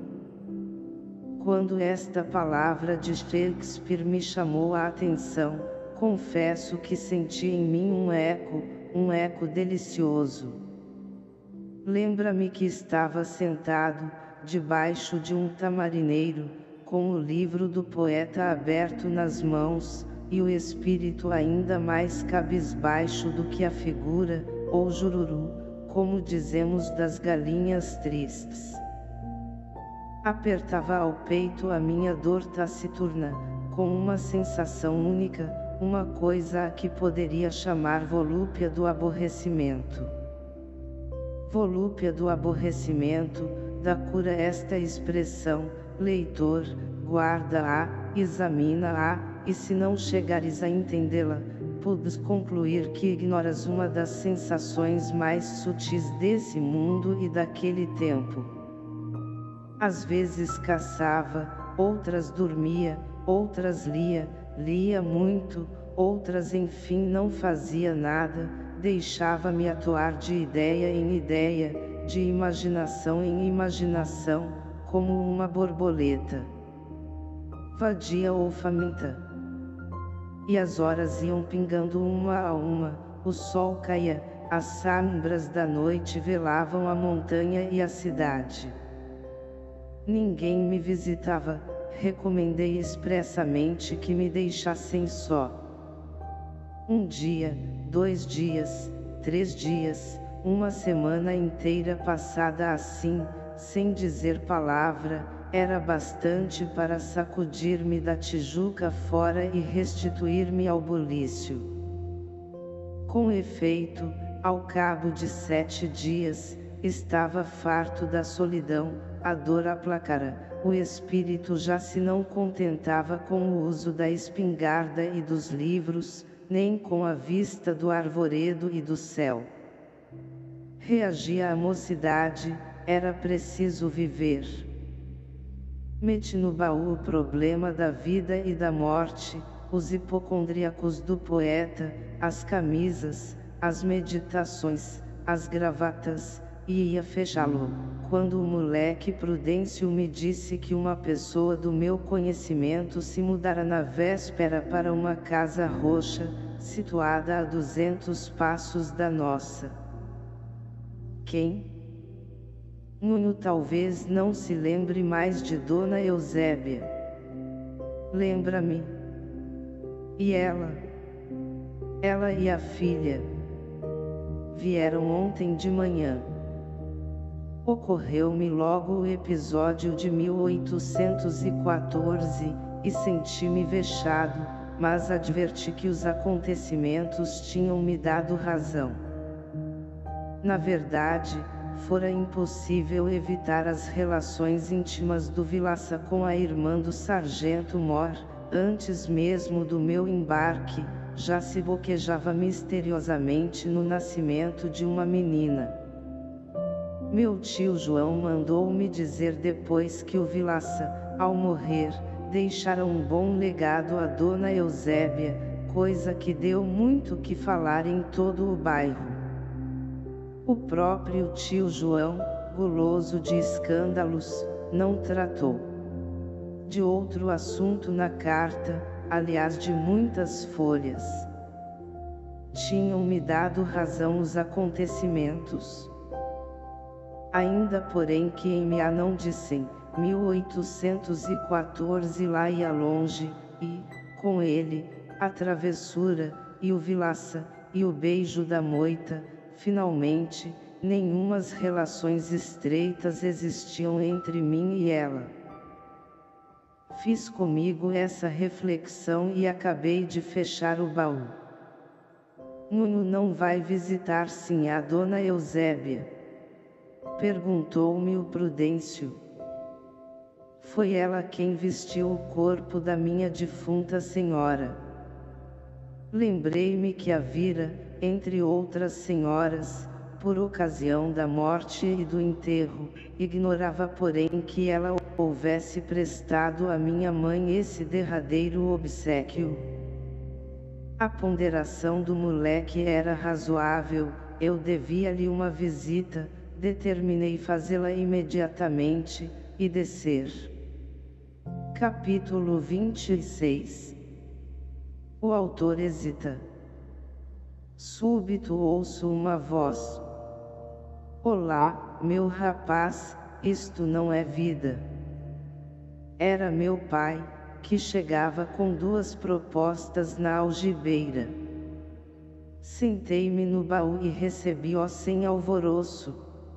S1: Quando esta palavra de Shakespeare me chamou a atenção, confesso que senti em mim um eco delicioso. Lembra-me que estava sentado, debaixo de um tamarineiro, com o livro do poeta aberto nas mãos, e o espírito ainda mais cabisbaixo do que a figura, ou jururu, como dizemos das galinhas tristes. Apertava ao peito a minha dor taciturna, com uma sensação única, uma coisa a que poderia chamar volúpia do aborrecimento. Volúpia do aborrecimento, dá cura esta expressão, leitor, guarda-a, examina-a, e se não chegares a entendê-la, podes concluir que ignoras uma das sensações mais sutis desse mundo e daquele tempo. Às vezes caçava, outras dormia, outras lia muito, outras enfim não fazia nada, deixava-me atoar de ideia em ideia, de imaginação em imaginação, como uma borboleta. Vadia ou faminta. E as horas iam pingando uma a uma, o sol caía, as sombras da noite velavam a montanha e a cidade. Ninguém me visitava, recomendei expressamente que me deixassem só. Um dia, 2 dias, 3 dias, uma semana inteira passada assim, sem dizer palavra, era bastante para sacudir-me da Tijuca fora e restituir-me ao bulício. Com efeito, ao cabo de 7 dias, estava farto da solidão, a dor aplacara, o espírito já se não contentava com o uso da espingarda e dos livros, nem com a vista do arvoredo e do céu. Reagia a mocidade, era preciso viver. Meti no baú o problema da vida e da morte, os hipocondríacos do poeta, as camisas, as meditações, as gravatas, e ia fechá-lo, quando o moleque Prudêncio me disse que uma pessoa do meu conhecimento se mudara na véspera para uma casa roxa, situada a 200 passos da nossa. Quem? Nuno talvez não se lembre mais de Dona Eusébia. Lembra-me. E ela? Ela e a filha vieram ontem de manhã. Ocorreu-me logo o episódio de 1814, e senti-me vexado, mas adverti que os acontecimentos tinham me dado razão. Na verdade, fora impossível evitar as relações íntimas do Vilaça com a irmã do sargento Mor, antes mesmo do meu embarque, já se boquejava misteriosamente no nascimento de uma menina. Meu tio João mandou-me dizer depois que o Vilaça, ao morrer, deixara um bom legado a Dona Eusébia, coisa que deu muito que falar em todo o bairro. O próprio tio João, guloso de escândalos, não tratou de outro assunto na carta, aliás de muitas folhas. Tinham-me dado razão os acontecimentos. Ainda porém que em me a não dissem, 1814 lá ia longe, e, com ele, a travessura, e o vilaça, e o beijo da moita, finalmente, nenhumas relações estreitas existiam entre mim e ela. Fiz comigo essa reflexão e acabei de fechar o baú. Nuno não vai visitar sim a dona Eusébia? Perguntou-me o Prudêncio. Foi ela quem vestiu o corpo da minha defunta senhora. Lembrei-me que a vira, entre outras senhoras, por ocasião da morte e do enterro, ignorava porém que ela houvesse prestado à minha mãe esse derradeiro obséquio. A ponderação do moleque era razoável, eu devia-lhe uma visita, determinei fazê-la imediatamente, e descer. Capítulo 26. O autor hesita. Súbito ouço uma voz. Olá, meu rapaz, isto não é vida. Era meu pai, que chegava com 2 propostas na algibeira. Sentei-me no baú e recebi-o sem alvoroço.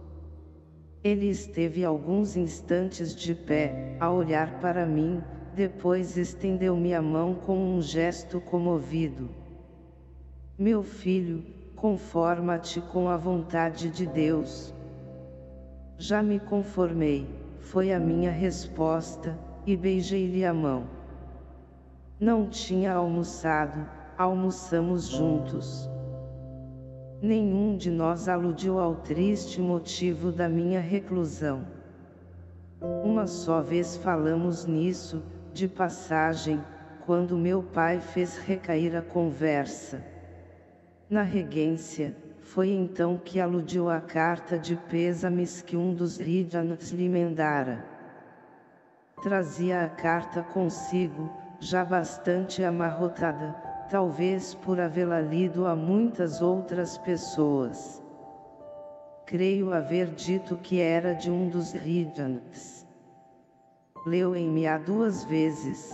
S1: Ele esteve alguns instantes de pé, a olhar para mim, depois estendeu-me a mão com um gesto comovido. Meu filho, conforma-te com a vontade de Deus. Já me conformei, foi a minha resposta, e beijei-lhe a mão. Não tinha almoçado, almoçamos juntos. Nenhum de nós aludiu ao triste motivo da minha reclusão. Uma só vez falamos nisso, de passagem, quando meu pai fez recair a conversa. Na regência, foi então que aludiu à carta de pêsames que um dos Ridjans lhe mandara. Trazia a carta consigo, já bastante amarrotada, talvez por havê-la lido a muitas outras pessoas. Creio haver dito que era de um dos Ridjans. Leu-me a 2 vezes.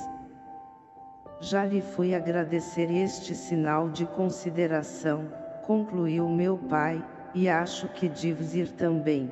S1: Já lhe fui agradecer este sinal de consideração, concluiu meu pai, e acho que deves ir também.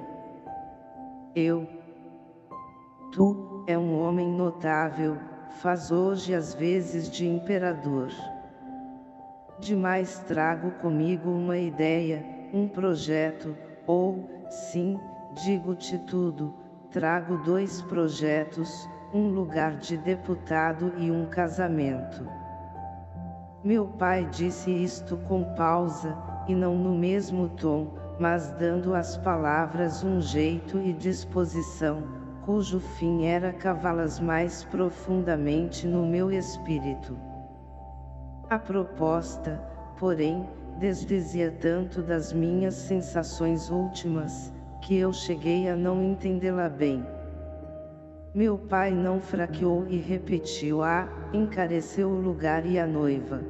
S1: Tu, é um homem notável, faz hoje as vezes de imperador. Demais trago comigo uma ideia, um projeto, ou, sim, digo-te tudo, trago 2 projetos, um lugar de deputado e um casamento. Meu pai disse isto com pausa, e não no mesmo tom, mas dando às palavras um jeito e disposição, cujo fim era cavá-las mais profundamente no meu espírito. A proposta, porém, desdizia tanto das minhas sensações últimas, que eu cheguei a não entendê-la bem. Meu pai não fraqueou e repetiu: encareceu o lugar e a noiva.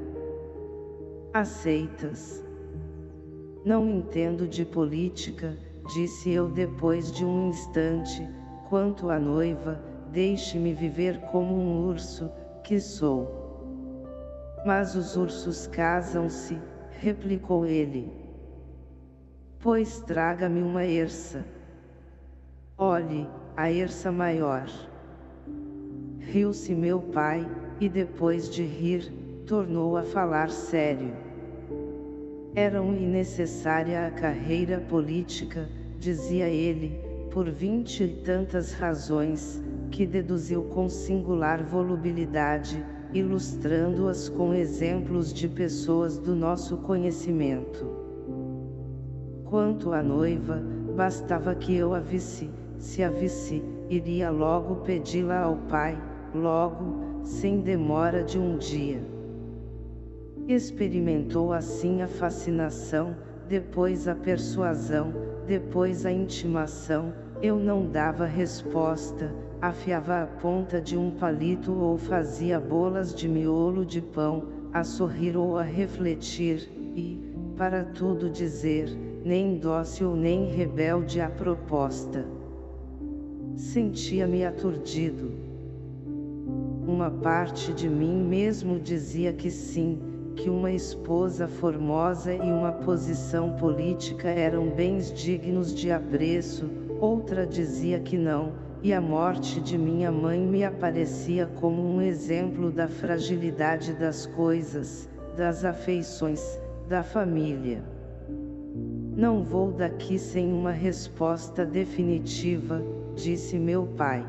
S1: Aceitas? Não entendo de política, disse eu depois de um instante. Quanto à noiva, deixe-me viver como um urso, que sou. Mas os ursos casam-se, replicou ele. Pois traga-me uma herça. Olhe, a herça maior. Riu-se meu pai, e depois de rir, tornou a falar sério. Era-me necessária a carreira política, dizia ele, por 20 e tantas razões, que deduziu com singular volubilidade, ilustrando-as com exemplos de pessoas do nosso conhecimento. Quanto à noiva, bastava que eu a visse, se a visse, iria logo pedi-la ao pai, logo, sem demora de um dia. Experimentou assim a fascinação, depois a persuasão, depois a intimação. Eu não dava resposta, afiava a ponta de um palito ou fazia bolas de miolo de pão, a sorrir ou a refletir, e, para tudo dizer, nem dócil nem rebelde à proposta. Sentia-me aturdido. Uma parte de mim mesmo dizia que sim, que uma esposa formosa e uma posição política eram bens dignos de apreço, outra dizia que não, e a morte de minha mãe me aparecia como um exemplo da fragilidade das coisas, das afeições, da família. Não vou daqui sem uma resposta definitiva, disse meu pai.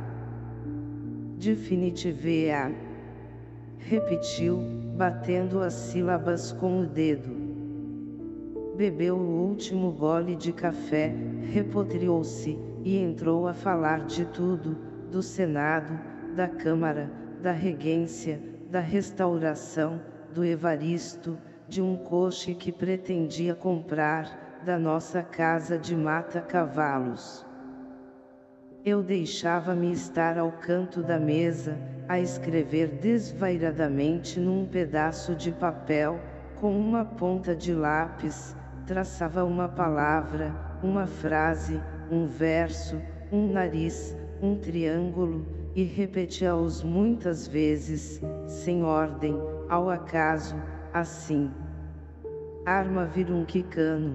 S1: Definitiva, repetiu, batendo as sílabas com o dedo. Bebeu o último gole de café, repotriou-se, e entrou a falar de tudo, do Senado, da Câmara, da Regência, da Restauração, do Evaristo, de um coche que pretendia comprar, da nossa casa de mata-cavalos. Eu deixava-me estar ao canto da mesa, a escrever desvairadamente num pedaço de papel, com uma ponta de lápis, traçava uma palavra, uma frase, um verso, um nariz, um triângulo, e repetia-os muitas vezes, sem ordem, ao acaso, assim. Arma vir um quicano.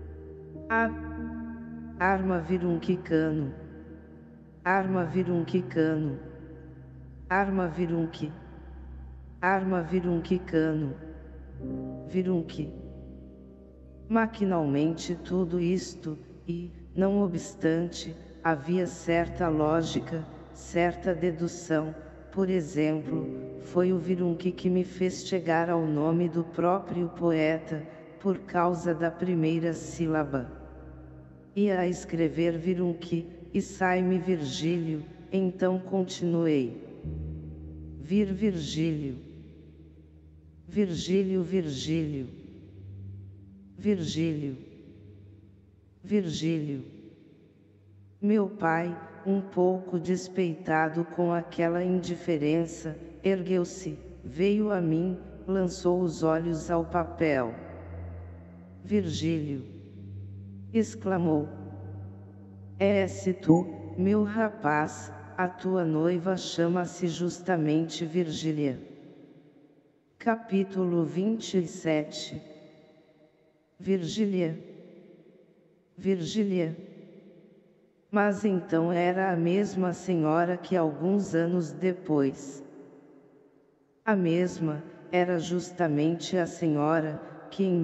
S1: Arma vir um quicano. Arma vir um quicano. Arma vir um qui. Arma vir um quicano. Vir um qui. Maquinalmente tudo isto, e, não obstante, havia certa lógica, certa dedução. Por exemplo, foi o virunque que me fez chegar ao nome do próprio poeta, por causa da primeira sílaba. Ia a escrever virunque, e sai-me Virgílio, então continuei. Vir Virgílio. Virgílio, Virgílio. Virgílio. Virgílio. Meu pai, um pouco despeitado com aquela indiferença, ergueu-se, veio a mim, lançou os olhos ao papel. Virgílio! Exclamou. És tu, meu rapaz, a tua noiva chama-se justamente Virgília. Capítulo 27. Virgília. Virgília. Mas então era a mesma senhora que alguns anos depois. A mesma, era justamente a senhora, que em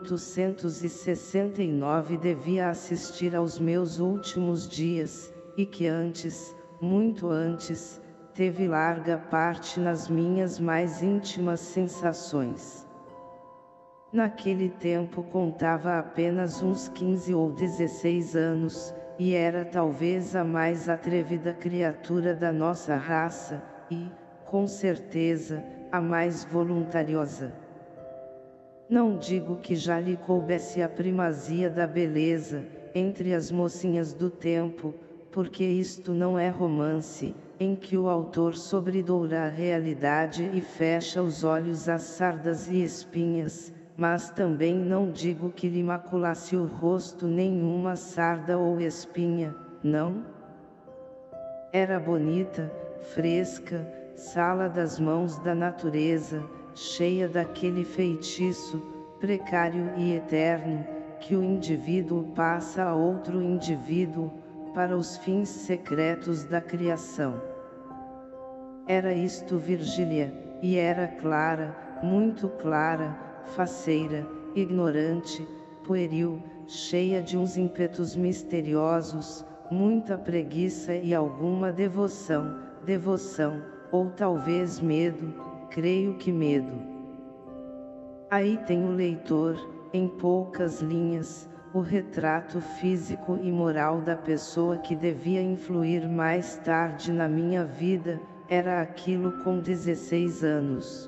S1: 1869 devia assistir aos meus últimos dias, e que antes, muito antes, teve larga parte nas minhas mais íntimas sensações. Naquele tempo contava apenas uns 15 ou 16 anos, e era talvez a mais atrevida criatura da nossa raça, e, com certeza, a mais voluntariosa. Não digo que já lhe coubesse a primazia da beleza, entre as mocinhas do tempo, porque isto não é romance, em que o autor sobredoura a realidade e fecha os olhos às sardas e espinhas, mas também não digo que lhe maculasse o rosto nenhuma sarda ou espinha, não? Era bonita, fresca, sala das mãos da natureza, cheia daquele feitiço, precário e eterno, que o indivíduo passa a outro indivíduo, para os fins secretos da criação. Era isto Virgília, e era clara, muito clara, faceira, ignorante, pueril, cheia de uns ímpetos misteriosos, muita preguiça e alguma devoção, ou talvez medo, creio que medo. Aí tem o leitor, em poucas linhas, o retrato físico e moral da pessoa que devia influir mais tarde na minha vida, era aquilo com 16 anos.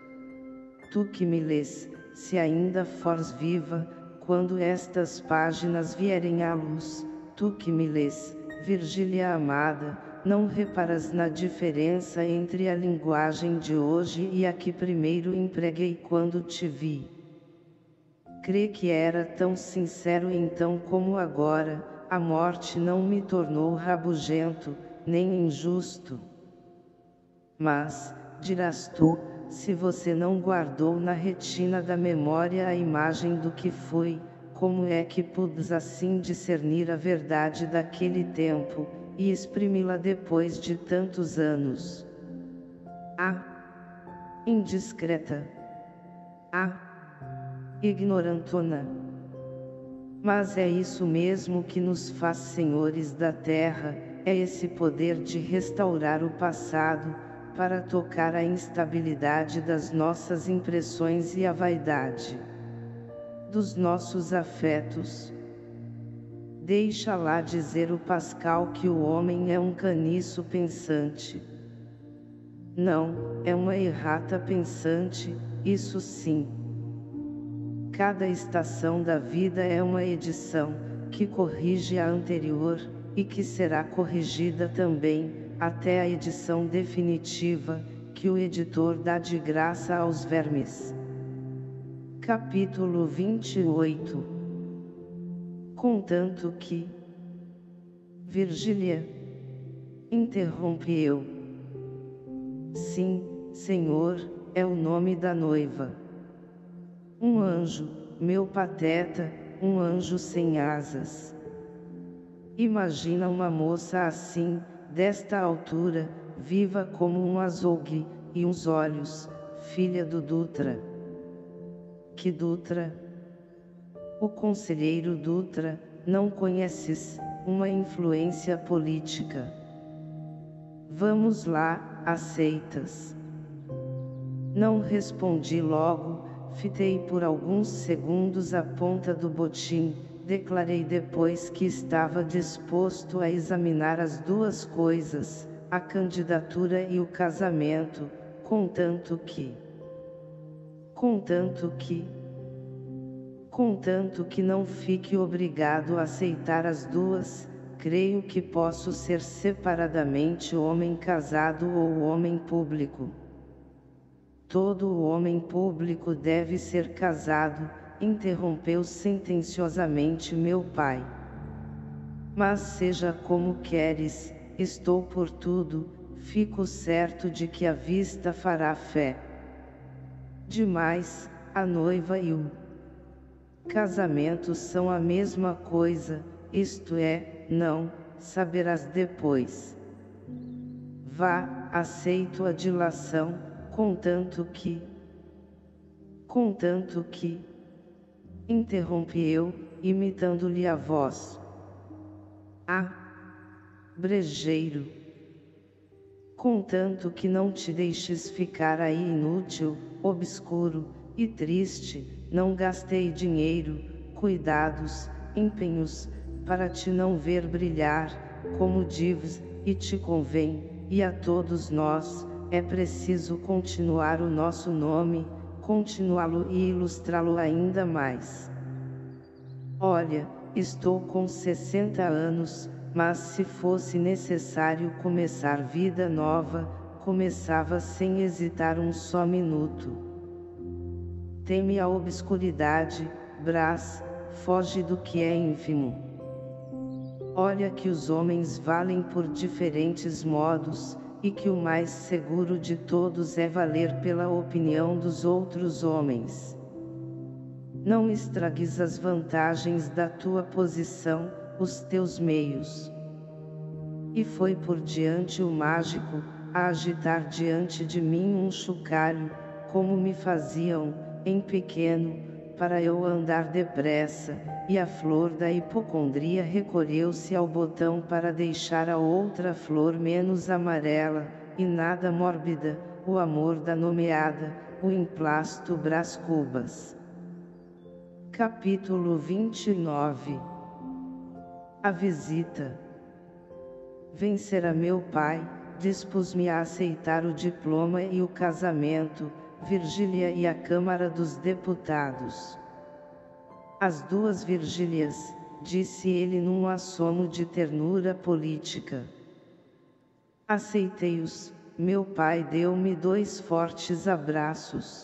S1: Tu que me lês, se ainda fores viva, quando estas páginas vierem à luz, tu que me lês, Virgília amada, não reparas na diferença entre a linguagem de hoje e a que primeiro empreguei quando te vi. Crê que era tão sincero então como agora, a morte não me tornou rabugento, nem injusto. Mas, dirás tu, se você não guardou na retina da memória a imagem do que foi, como é que podes assim discernir a verdade daquele tempo, e exprimi-la depois de tantos anos? Indiscreta. Ignorantona. Mas é isso mesmo que nos faz senhores da terra, é esse poder de restaurar o passado, para tocar a instabilidade das nossas impressões e a vaidade dos nossos afetos. Deixa lá dizer o Pascal que o homem é um caniço pensante. Não, é uma errata pensante, isso sim. Cada estação da vida é uma edição, que corrige a anterior, e que será corrigida também, até a edição definitiva, que o editor dá de graça aos vermes. Capítulo 28. Contanto que... Virgília, interrompi eu. Sim, Senhor, é o nome da noiva. Um anjo, meu pateta, um anjo sem asas. Imagina uma moça assim, desta altura, viva como um azougue, e uns olhos, filha do Dutra. Que Dutra? O conselheiro Dutra, não conheces, uma influência política. Vamos lá, aceitas? Não respondi logo, fitei por alguns segundos a ponta do botim, declarei depois que estava disposto a examinar as duas coisas, a candidatura e o casamento, contanto que não fique obrigado a aceitar as duas, creio que posso ser separadamente homem casado ou homem público. Todo o homem público deve ser casado, interrompeu sentenciosamente meu pai. Mas seja como queres, estou por tudo, fico certo de que a vista fará fé. Demais, a noiva e o casamento são a mesma coisa, isto é, não, saberás depois. Vá, aceito a dilação, contanto que, interrompi eu, imitando-lhe a voz. Brejeiro. Contanto que não te deixes ficar aí inútil, obscuro, e triste, não gastei dinheiro, cuidados, empenhos, para te não ver brilhar, como dives, e te convém, e a todos nós, é preciso continuar o nosso nome, continuá-lo e ilustrá-lo ainda mais. Olha, estou com 60 anos, mas se fosse necessário começar vida nova, começava sem hesitar um só minuto. Teme a obscuridade, Brás, foge do que é ínfimo. Olha que os homens valem por diferentes modos, e que o mais seguro de todos é valer pela opinião dos outros homens. Não estragues as vantagens da tua posição, os teus meios. E foi por diante o mágico, a agitar diante de mim um chocalho, como me faziam, em pequeno, para eu andar depressa, e a flor da hipocondria recolheu-se ao botão para deixar a outra flor menos amarela, e nada mórbida, o amor da nomeada, o emplasto Brás Cubas. Capítulo 29. A visita. Vencera meu pai, dispus-me a aceitar o diploma e o casamento, Virgília e a Câmara dos Deputados. As duas Virgílias, disse ele num assomo de ternura política. Aceitei-os, meu pai deu-me 2 fortes abraços.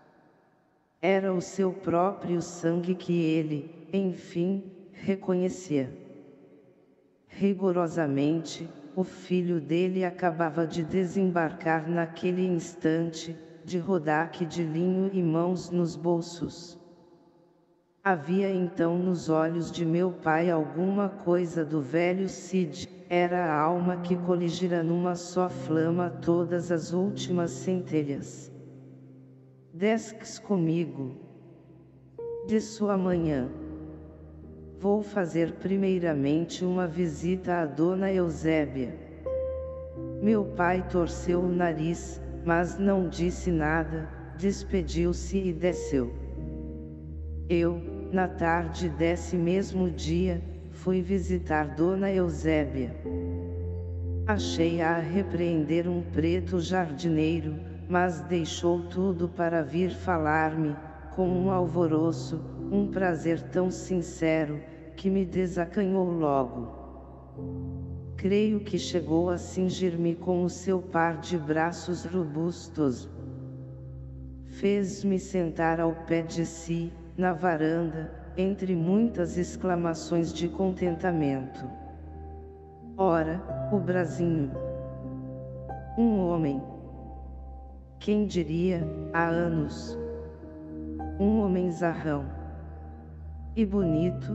S1: Era o seu próprio sangue que ele, enfim, reconhecia. Rigorosamente, o filho dele acabava de desembarcar naquele instante, de rodaque de linho e mãos nos bolsos. Havia então nos olhos de meu pai alguma coisa do velho Cid, era a alma que coligira numa só flama todas as últimas centelhas. Desces comigo, de sua manhã. Vou fazer primeiramente uma visita à dona Eusébia. Meu pai torceu o nariz, mas não disse nada, despediu-se e desceu. Eu, na tarde desse mesmo dia, fui visitar dona Eusébia. Achei-a a repreender um preto jardineiro, mas deixou tudo para vir falar-me, com um alvoroço, um prazer tão sincero, que me desacanhou logo. Creio que chegou a cingir-me com o seu par de braços robustos. Fez-me sentar ao pé de si, na varanda, entre muitas exclamações de contentamento. Ora, o Brasinho! Um homem! Quem diria, há anos? Um homenzarrão! E bonito?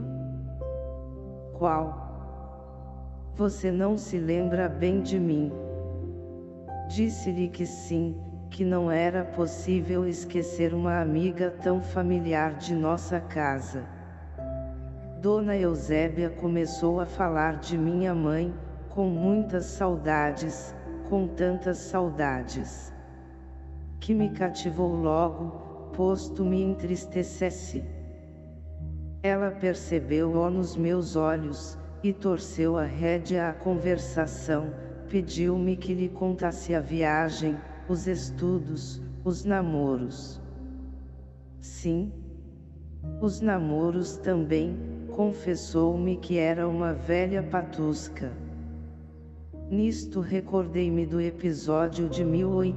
S1: Qual? Você não se lembra bem de mim? Disse-lhe que sim, que não era possível esquecer uma amiga tão familiar de nossa casa. Dona Eusébia começou a falar de minha mãe, com muitas saudades, com tantas saudades, que me cativou logo, posto me entristecesse. Ela percebeu-o nos meus olhos, e torceu a rédea à conversação, pediu-me que lhe contasse a viagem, os estudos, os namoros. Sim, os namoros também, confessou-me que era uma velha patusca. Nisto recordei-me do episódio de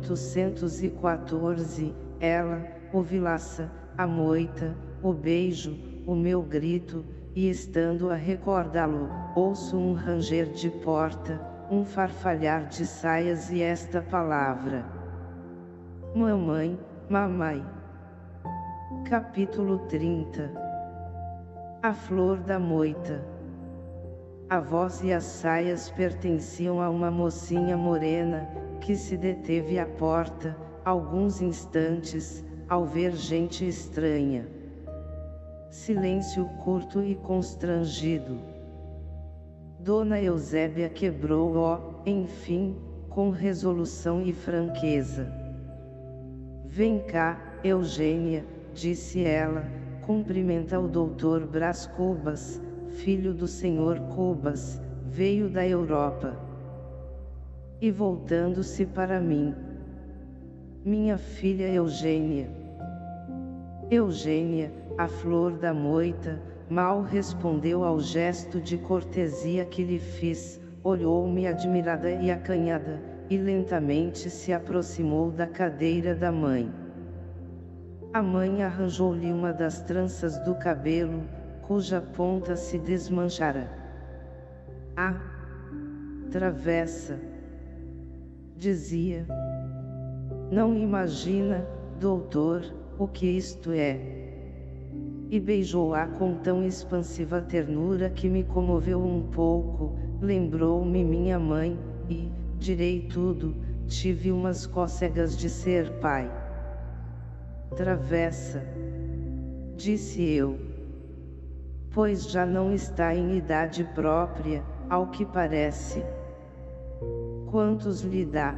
S1: 1814, ela, o Vilaça, a moita, o beijo, o meu grito, e estando a recordá-lo, ouço um ranger de porta, um farfalhar de saias e esta palavra: mamãe, mamãe. Capítulo 30. A flor da moita. A voz e as saias pertenciam a uma mocinha morena, que se deteve à porta, alguns instantes, ao ver gente estranha. Silêncio curto e constrangido. Dona Eusébia quebrou-o, enfim, com resolução e franqueza. Vem cá, Eugênia, disse ela, cumprimenta o doutor Brás Cubas, filho do senhor Cubas, veio da Europa. E voltando-se para mim: minha filha Eugênia. Eugênia, a flor da moita, mal respondeu ao gesto de cortesia que lhe fiz, olhou-me admirada e acanhada, e lentamente se aproximou da cadeira da mãe. A mãe arranjou-lhe uma das tranças do cabelo, cuja ponta se desmanchara. Ah! Travessa! Dizia. Não imagina, doutor, o que isto é. E beijou-a com tão expansiva ternura que me comoveu um pouco, lembrou-me minha mãe, e, direi tudo, tive umas cócegas de ser pai. Travessa, disse eu. Pois já não está em idade própria, ao que parece. Quantos lhe dá?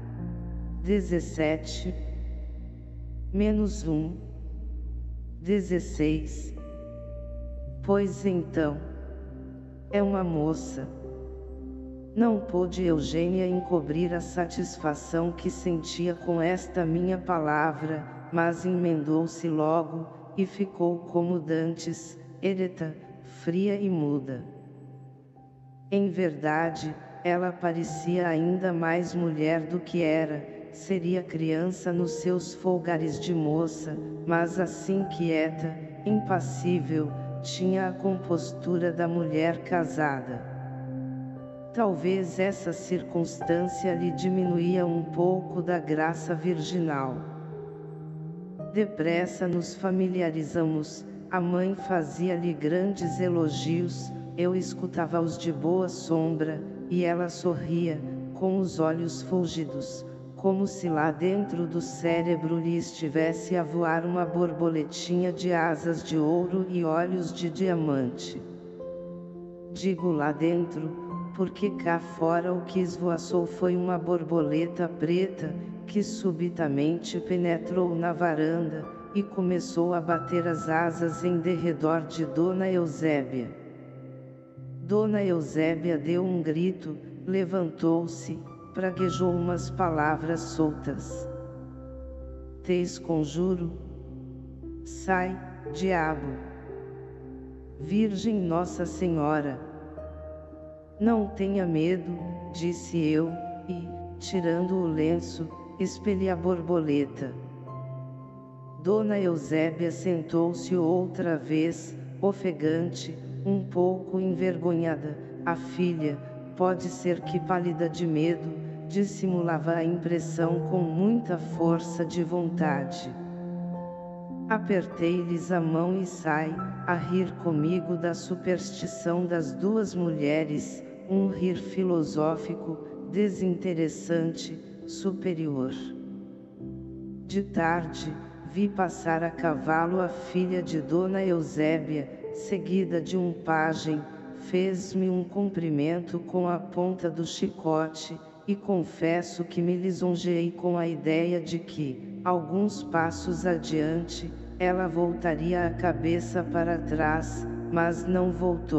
S1: 17. Menos 1. 16. Pois então. É uma moça. Não pôde Eugênia encobrir a satisfação que sentia com esta minha palavra, mas emendou-se logo, e ficou como dantes, ereta, fria e muda. Em verdade, ela parecia ainda mais mulher do que era, seria criança nos seus folgares de moça, mas assim quieta, impassível, tinha a compostura da mulher casada. Talvez essa circunstância lhe diminuía um pouco da graça virginal. Depressa nos familiarizamos, a mãe fazia-lhe grandes elogios, eu escutava-os de boa sombra, e ela sorria, com os olhos fulgidos, como se lá dentro do cérebro lhe estivesse a voar uma borboletinha de asas de ouro e olhos de diamante. Digo lá dentro, porque cá fora o que esvoaçou foi uma borboleta preta, que subitamente penetrou na varanda, e começou a bater as asas em derredor de Dona Eusébia. Dona Eusébia deu um grito, levantou-se, praguejou umas palavras soltas. Te esconjuro. Sai, diabo. Virgem Nossa Senhora. Não tenha medo, disse eu, e, tirando o lenço, expeli a borboleta. Dona Eusébia sentou-se outra vez, ofegante, um pouco envergonhada. A filha, pode ser que pálida de medo, dissimulava a impressão com muita força de vontade. Apertei-lhes a mão e sai, a rir comigo da superstição das duas mulheres, um rir filosófico, desinteressante, superior. De tarde, vi passar a cavalo a filha de Dona Eusébia, seguida de um pajem, fez-me um cumprimento com a ponta do chicote, e confesso que me lisonjeei com a ideia de que, alguns passos adiante, ela voltaria a cabeça para trás, mas não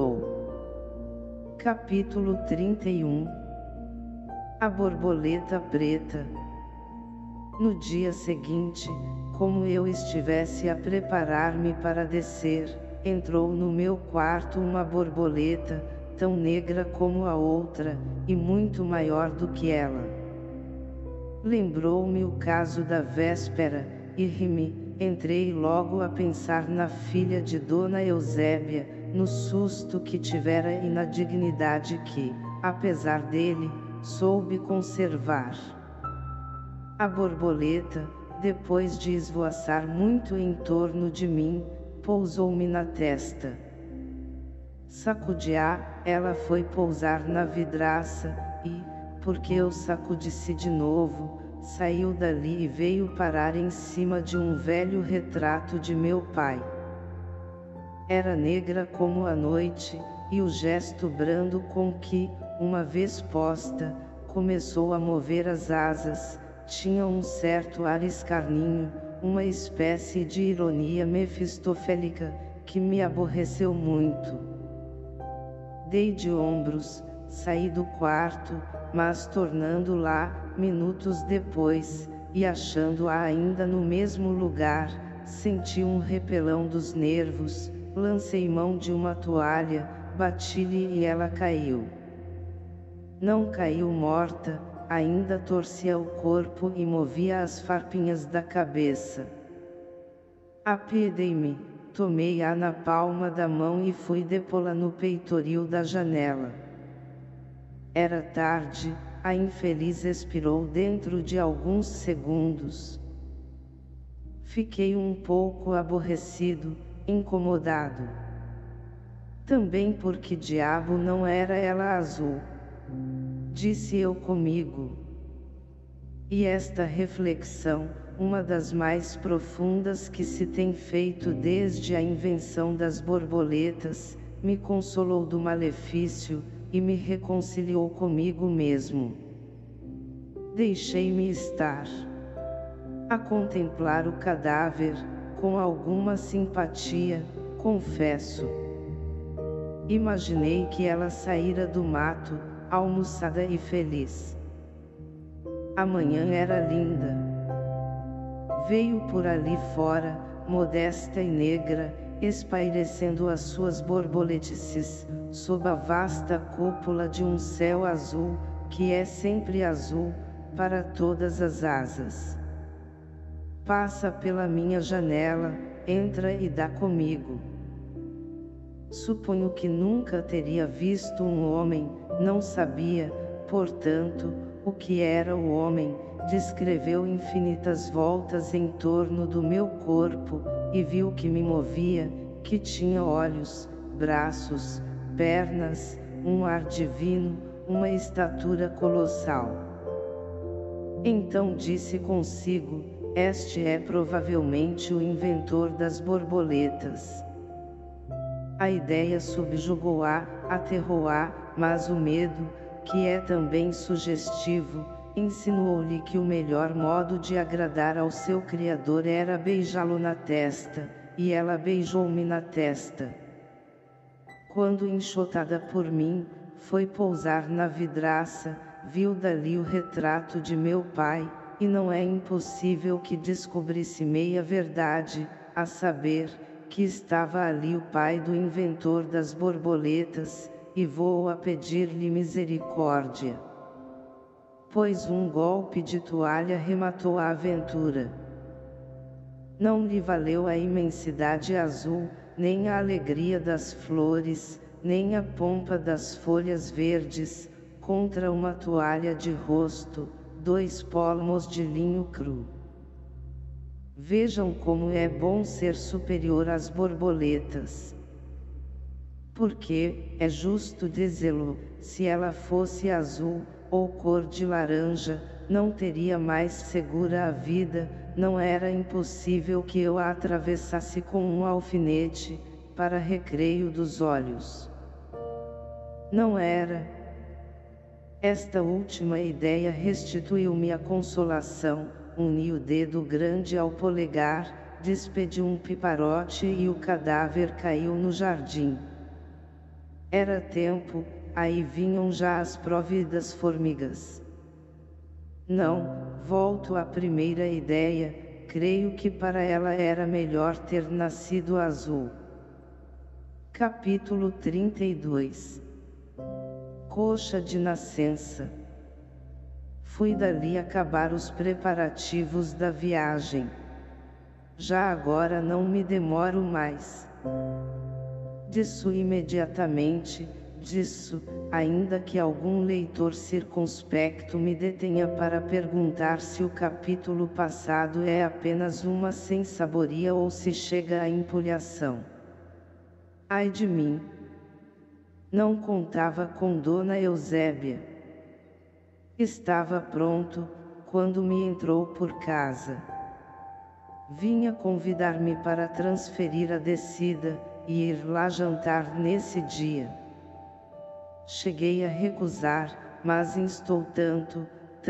S1: voltou. Capítulo 31. A borboleta preta. No dia seguinte, como eu estivesse a preparar-me para descer, entrou no meu quarto uma borboleta, tão negra como a outra, e muito maior do que ela. Lembrou-me o caso da véspera, e ri-me. Entrei logo a pensar na filha de Dona Eusébia, no susto que tivera e na dignidade que, apesar dele, soube conservar. A borboleta, depois de esvoaçar muito em torno de mim, pousou-me na testa. Sacudi-a, ela foi pousar na vidraça, e, porque eu sacudi-se de novo, saiu dali e veio parar em cima de um velho retrato de meu pai. Era negra como a noite, e o gesto brando com que, uma vez posta, começou a mover as asas, tinha um certo ar escarninho, uma espécie de ironia mefistofélica, que me aborreceu muito. Dei de ombros, saí do quarto, mas tornando lá, minutos depois, e achando-a ainda no mesmo lugar, senti um repelão dos nervos, lancei mão de uma toalha, bati-lhe e ela caiu. Não caiu morta, ainda torcia o corpo e movia as farpinhas da cabeça. Apiedei-me, tomei-a na palma da mão e fui depô-la no peitoril da janela. Era tarde, a infeliz expirou dentro de alguns segundos. Fiquei um pouco aborrecido, incomodado. Também porque diabo não era ela azul? Disse eu comigo. E esta reflexão, uma das mais profundas que se tem feito desde a invenção das borboletas, me consolou do malefício, e me reconciliou comigo mesmo. Deixei-me estar a contemplar o cadáver, com alguma simpatia, confesso. Imaginei que ela saíra do mato, almoçada e feliz. A manhã era linda. Veio por ali fora, modesta e negra, espairecendo as suas borboletices, sob a vasta cúpula de um céu azul, que é sempre azul, para todas as asas. Passa pela minha janela, entra e dá comigo. Suponho que nunca teria visto um homem, não sabia, portanto, o que era o homem. Descreveu infinitas voltas em torno do meu corpo, e viu que me movia, que tinha olhos, braços, pernas, um ar divino, uma estatura colossal. Então disse consigo: este é provavelmente o inventor das borboletas. A ideia subjugou-a, aterrou-a, mas o medo, que é também sugestivo, insinuou-lhe que o melhor modo de agradar ao seu Criador era beijá-lo na testa, e ela beijou-me na testa. Quando enxotada por mim, foi pousar na vidraça, viu dali o retrato de meu pai, e não é impossível que descobrisse meia verdade, a saber, que estava ali o pai do inventor das borboletas, e vou a pedir-lhe misericórdia. Pois um golpe de toalha rematou a aventura. Não lhe valeu a imensidade azul, nem a alegria das flores, nem a pompa das folhas verdes, contra uma toalha de rosto, 2 palmos de linho cru. Vejam como é bom ser superior às borboletas. Porque, é justo dizê-lo, se ela fosse azul, ou cor de laranja, não teria mais segura a vida, não era impossível que eu a atravessasse com um alfinete, para recreio dos olhos. Não era. Esta última ideia restituiu-me a consolação, uni o dedo grande ao polegar, despedi um piparote e o cadáver caiu no jardim. Era tempo, aí vinham já as próvidas formigas. Não, volto à primeira ideia, creio que para ela era melhor ter nascido azul. Capítulo 32. Coxa de nascença. Fui dali acabar os preparativos da viagem. Já agora não me demoro mais. Disso imediatamente, disso, ainda que algum leitor circunspecto me detenha para perguntar se o capítulo passado é apenas uma sensaboria ou se chega à empolhação. Ai de mim! Não contava com Dona Eusébia. Estava pronto, quando me entrou por casa. Vinha convidar-me para transferir a descida, e ir lá jantar nesse dia. Cheguei a recusar, mas instou tanto,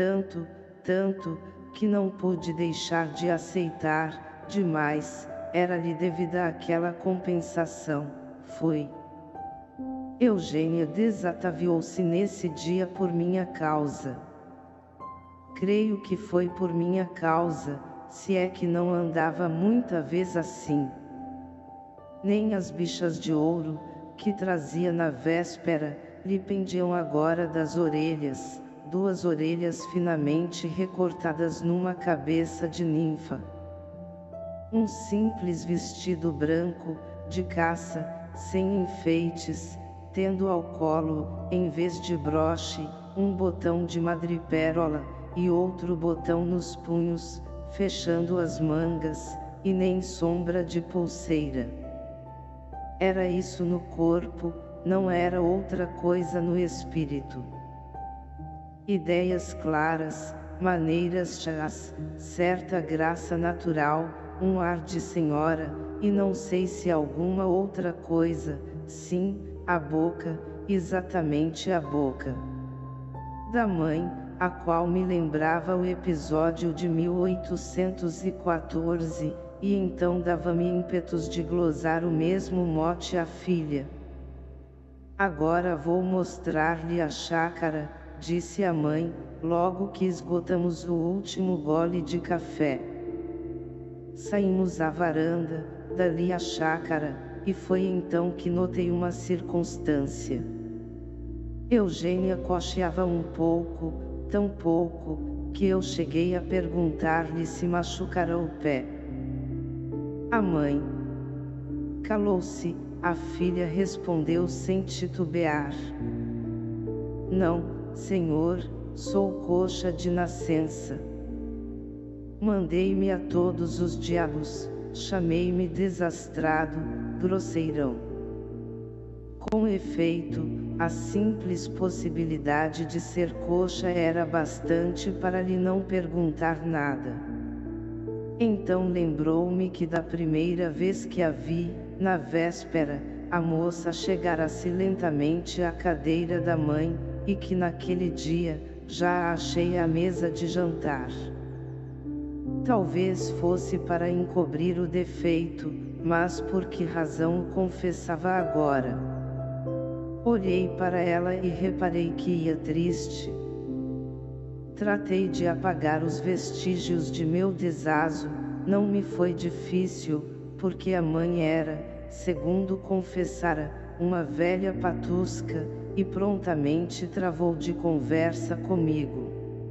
S1: que não pude deixar de aceitar, demais, era-lhe devida aquela compensação, foi. Eugênia desataviou-se nesse dia por minha causa. Creio que foi por minha causa, se é que não andava muita vez assim. Nem as bichas de ouro, que trazia na véspera, lhe pendiam agora das orelhas, 2 orelhas finamente recortadas numa cabeça de ninfa. Um simples vestido branco, de caça, sem enfeites, tendo ao colo, em vez de broche, um botão de madrepérola, e outro botão nos punhos, fechando as mangas, e nem sombra de pulseira. Era isso no corpo, não era outra coisa no espírito. Ideias claras, maneiras chás, certa graça natural, um ar de senhora, e não sei se alguma outra coisa, sim, a boca, exatamente a boca da mãe, a qual me lembrava o episódio de 1814, e então dava-me ímpetos de glosar o mesmo mote à filha. Agora vou mostrar-lhe a chácara, disse a mãe, logo que esgotamos o último gole de café. Saímos à varanda, dali à chácara, e foi então que notei uma circunstância. Eugênia cocheava um pouco, tão pouco, que eu cheguei a perguntar-lhe se machucara o pé. A mãe calou-se, a filha respondeu sem titubear. Não, senhor, sou coxa de nascença. Mandei-me a todos os diabos, chamei-me desastrado, grosseirão. Com efeito, a simples possibilidade de ser coxa era bastante para lhe não perguntar nada. Então lembrou-me que da primeira vez que a vi, na véspera, a moça chegara-se lentamente à cadeira da mãe, e que naquele dia, já a achei à mesa de jantar. Talvez fosse para encobrir o defeito, mas por que razão o confessava agora? Olhei para ela e reparei que ia triste. Tratei de apagar os vestígios de meu desazo, não me foi difícil, porque a mãe era, segundo confessara, uma velha patusca, e prontamente travou de conversa comigo.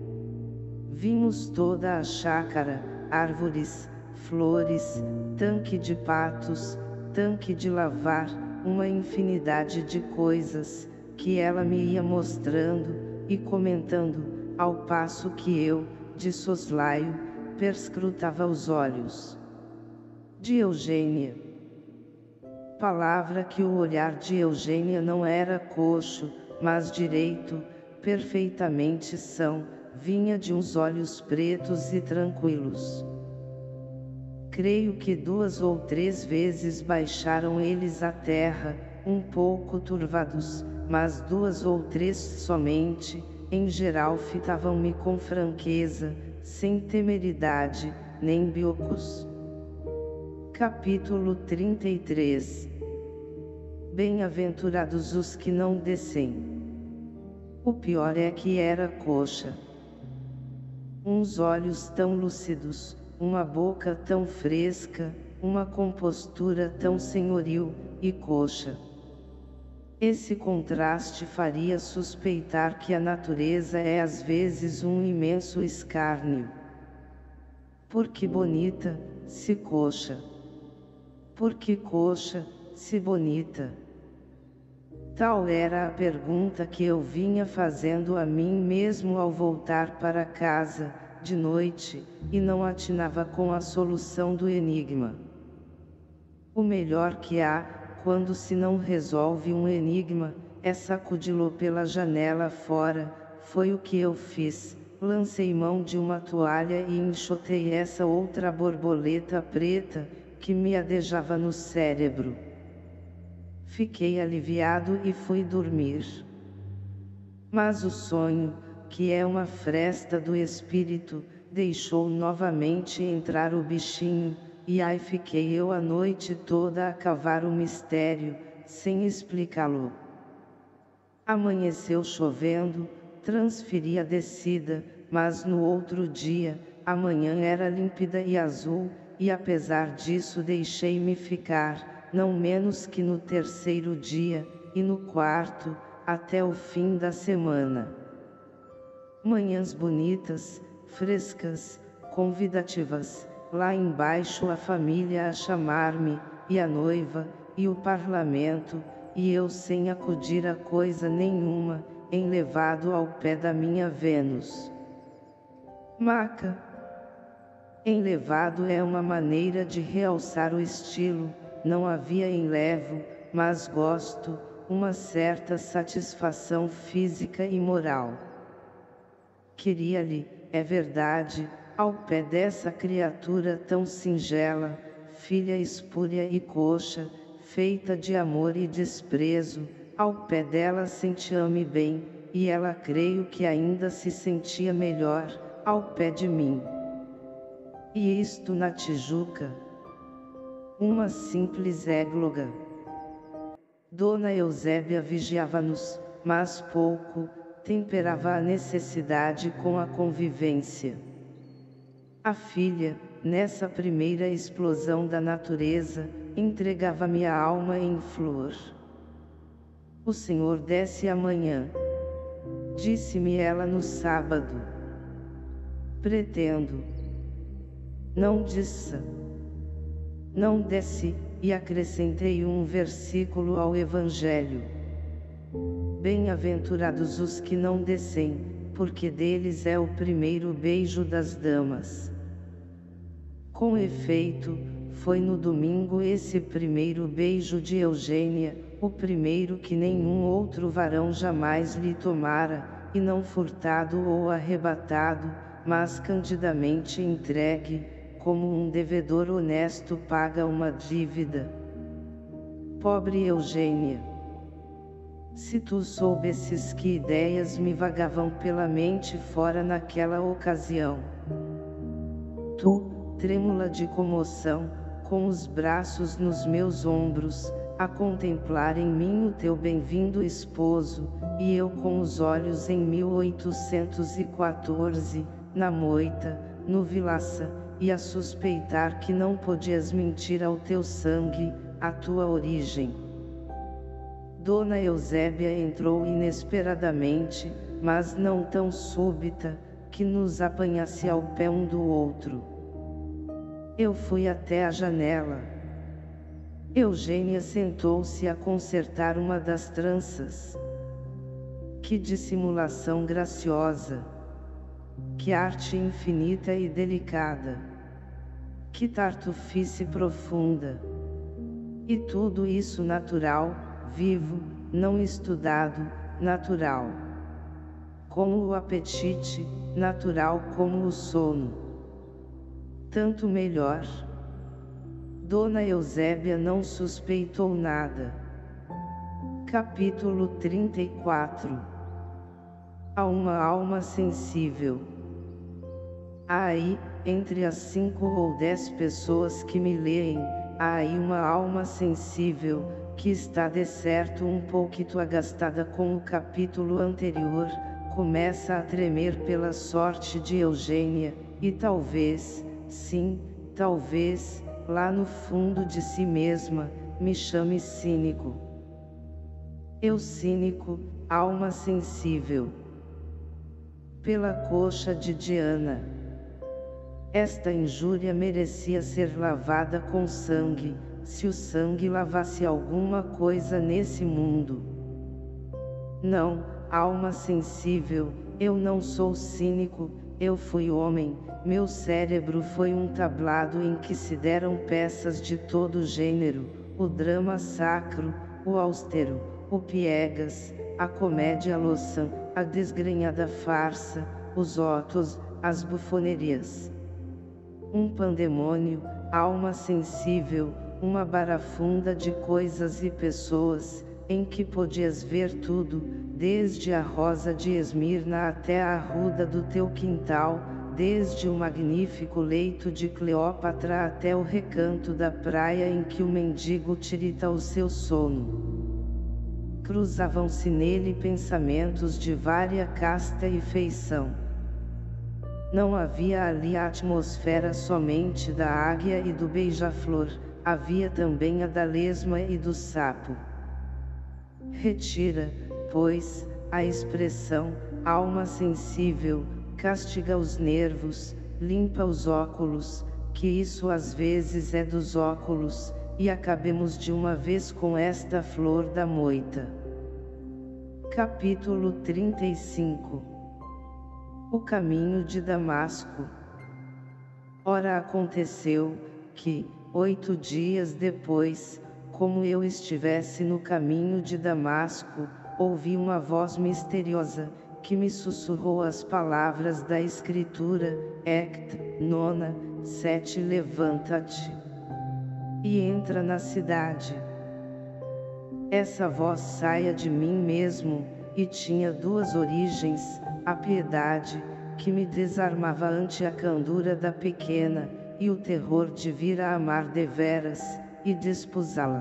S1: Vimos toda a chácara, árvores, flores, tanque de patos, tanque de lavar, uma infinidade de coisas, que ela me ia mostrando, e comentando, ao passo que eu, de soslaio, perscrutava os olhos de Eugênia. Palavra que o olhar de Eugênia não era coxo, mas direito, perfeitamente são, vinha de uns olhos pretos e tranquilos. Creio que 2 ou 3 vezes baixaram eles à terra, um pouco turvados, mas 2 ou 3 somente, em geral fitavam-me com franqueza, sem temeridade, nem biocos. Capítulo 33. Bem-aventurados os que não descem. O pior é que era coxa. Uns olhos tão lúcidos, uma boca tão fresca, uma compostura tão senhoril, e coxa. Esse contraste faria suspeitar que a natureza é às vezes um imenso escárnio. Por que bonita, se coxa? Por que coxa, se bonita? Tal era a pergunta que eu vinha fazendo a mim mesmo ao voltar para casa, de noite, e não atinava com a solução do enigma. O melhor que há, quando se não resolve um enigma, é sacudi-lo pela janela fora. Foi o que eu fiz, lancei mão de uma toalha e enxotei essa outra borboleta preta, que me adejava no cérebro. Fiquei aliviado e fui dormir. Mas o sonho, que é uma fresta do espírito, deixou novamente entrar o bichinho, e aí fiquei eu a noite toda a cavar o mistério, sem explicá-lo. Amanheceu chovendo, transferi a descida, mas no outro dia, a manhã era límpida e azul, e apesar disso deixei-me ficar, não menos que no 3º dia, e no 4º, até o fim da semana. Manhãs bonitas, frescas, convidativas, lá embaixo a família a chamar-me, e a noiva, e o parlamento, e eu sem acudir a coisa nenhuma, enlevado ao pé da minha Vênus. Maca. Enlevado é uma maneira de realçar o estilo, não havia enlevo, mas gosto, uma certa satisfação física e moral. Queria-lhe, é verdade, ao pé dessa criatura tão singela, filha espúria e coxa, feita de amor e desprezo, ao pé dela sentia-me bem, e ela creio que ainda se sentia melhor, ao pé de mim. E isto na Tijuca. Uma simples égloga. Dona Eusébia vigiava-nos, mas pouco, temperava a necessidade com a convivência. A filha, nessa primeira explosão da natureza, entregava-me a alma em flor. O senhor desce amanhã, disse-me ela no sábado. Pretendo. Não disse. Não desce, e acrescentei um versículo ao Evangelho. Bem-aventurados os que não descem, porque deles é o primeiro beijo das damas. Com efeito, foi no domingo esse primeiro beijo de Eugênia, o primeiro que nenhum outro varão jamais lhe tomara, e não furtado ou arrebatado, mas candidamente entregue, como um devedor honesto paga uma dívida. Pobre Eugênia! Se tu soubesses que ideias me vagavam pela mente fora naquela ocasião. Tu, trêmula de comoção, com os braços nos meus ombros, a contemplar em mim o teu bem-vindo esposo, e eu com os olhos em 1814, na moita, no Vilaça, e a suspeitar que não podias mentir ao teu sangue, à tua origem. Dona Eusébia entrou inesperadamente, mas não tão súbita, que nos apanhasse ao pé um do outro. Eu fui até a janela. Eugênia sentou-se a consertar uma das tranças. Que dissimulação graciosa! Que arte infinita e delicada! Que tartufice profunda! E tudo isso natural, vivo, não estudado, natural. Como o apetite, natural como o sono. Tanto melhor. Dona Eusébia não suspeitou nada. Capítulo 34. Há uma alma sensível. Há aí, entre as 5 ou 10 pessoas que me leem, há aí uma alma sensível, que está de certo um pouquinho agastada com o capítulo anterior, começa a tremer pela sorte de Eugênia, e talvez, sim, talvez, lá no fundo de si mesma, me chame cínico. Eu cínico, alma sensível. Pela coxa de Diana. Esta injúria merecia ser lavada com sangue, se o sangue lavasse alguma coisa nesse mundo. Não, alma sensível, eu não sou cínico, eu fui homem, meu cérebro foi um tablado em que se deram peças de todo gênero, o drama sacro, o austero, o piegas, a comédia loçã, a desgrenhada farsa, os otos, as bufonerias. Um pandemônio, alma sensível, uma barafunda de coisas e pessoas, em que podias ver tudo, desde a rosa de Esmirna até a arruda do teu quintal, desde o magnífico leito de Cleópatra até o recanto da praia em que o mendigo tirita o seu sono. Cruzavam-se nele pensamentos de vária casta e feição. Não havia ali a atmosfera somente da águia e do beija-flor, havia também a da lesma e do sapo. Retira, pois, a expressão, alma sensível, castiga os nervos, limpa os óculos, que isso às vezes é dos óculos, e acabemos de uma vez com esta flor da moita. Capítulo 35. O caminho de Damasco. Ora aconteceu, que, 8 dias depois, como eu estivesse no caminho de Damasco, ouvi uma voz misteriosa, que me sussurrou as palavras da Escritura, Ect, 9:7 Levanta-te e entra na cidade. Essa voz saia de mim mesmo, e tinha 2 origens, a piedade, que me desarmava ante a candura da pequena, e o terror de vir a amar deveras, e desposá-la.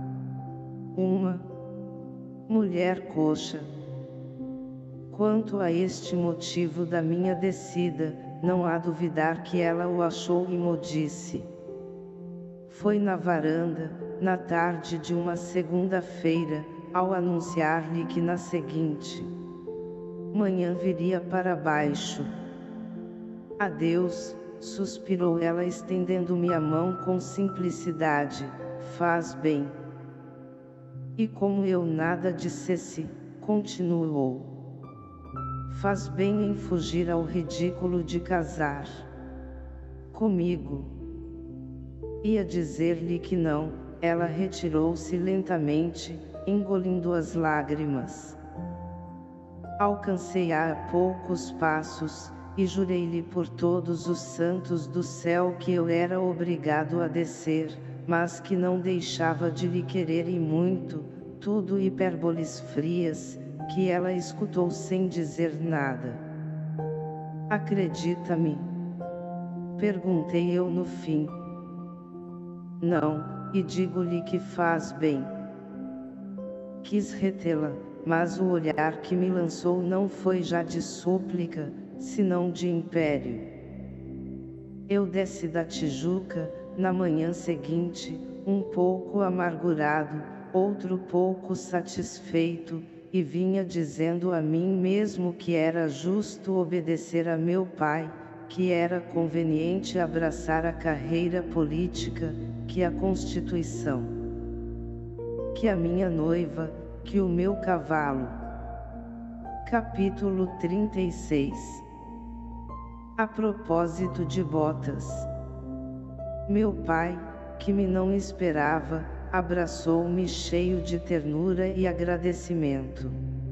S1: Uma mulher coxa. Quanto a este motivo da minha descida, não há duvidar que ela o achou e mo disse. Foi na varanda, na tarde de uma segunda-feira, ao anunciar-lhe que na seguinte manhã viria para baixo. Adeus, suspirou ela estendendo-me a mão com simplicidade, faz bem. E como eu nada dissesse, continuou. Faz bem em fugir ao ridículo de casar comigo. Ia dizer-lhe que não, ela retirou-se lentamente, engolindo as lágrimas. Alcancei-a a poucos passos, e jurei-lhe por todos os santos do céu que eu era obrigado a descer, mas que não deixava de lhe querer e muito, tudo hipérboles frias, que ela escutou sem dizer nada. Acredita-me? Perguntei eu no fim. Não, e digo-lhe que faz bem. Quis retê-la, mas o olhar que me lançou não foi já de súplica, senão de império. Eu desci da Tijuca, na manhã seguinte, um pouco amargurado, outro pouco satisfeito, e vinha dizendo a mim mesmo que era justo obedecer a meu pai, que era conveniente abraçar a carreira política, que a Constituição, que a minha noiva, que o meu cavalo. Capítulo 36. A propósito de botas. Meu pai, que me não esperava, abraçou-me cheio de ternura e agradecimento.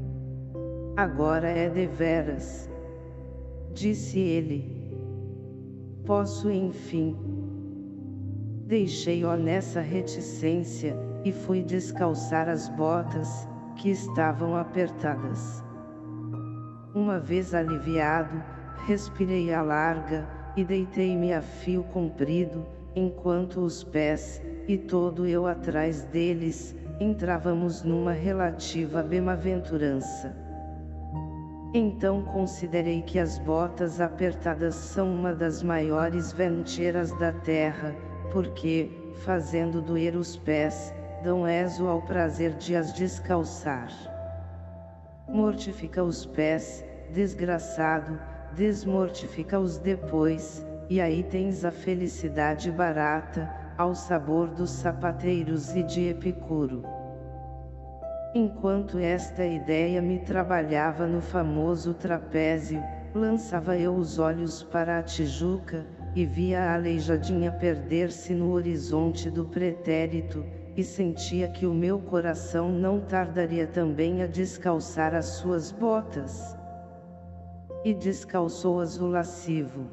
S1: Agora é deveras, disse ele. Posso enfim. Deixei-o nessa reticência, e fui descalçar as botas, que estavam apertadas. Uma vez aliviado, respirei à larga, e deitei-me a fio comprido, enquanto os pés, e todo eu atrás deles, entrávamos numa relativa bem-aventurança. Então considerei que as botas apertadas são uma das maiores venteiras da terra, porque, fazendo doer os pés, dão êxito ao prazer de as descalçar. Mortifica os pés, desgraçado, desmortifica-os depois, e aí tens a felicidade barata, ao sabor dos sapateiros e de Epicuro. Enquanto esta ideia me trabalhava no famoso trapézio, lançava eu os olhos para a Tijuca, e via a Aleijadinha perder-se no horizonte do pretérito, e sentia que o meu coração não tardaria também a descalçar as suas botas. E descalçou-as o lascivo.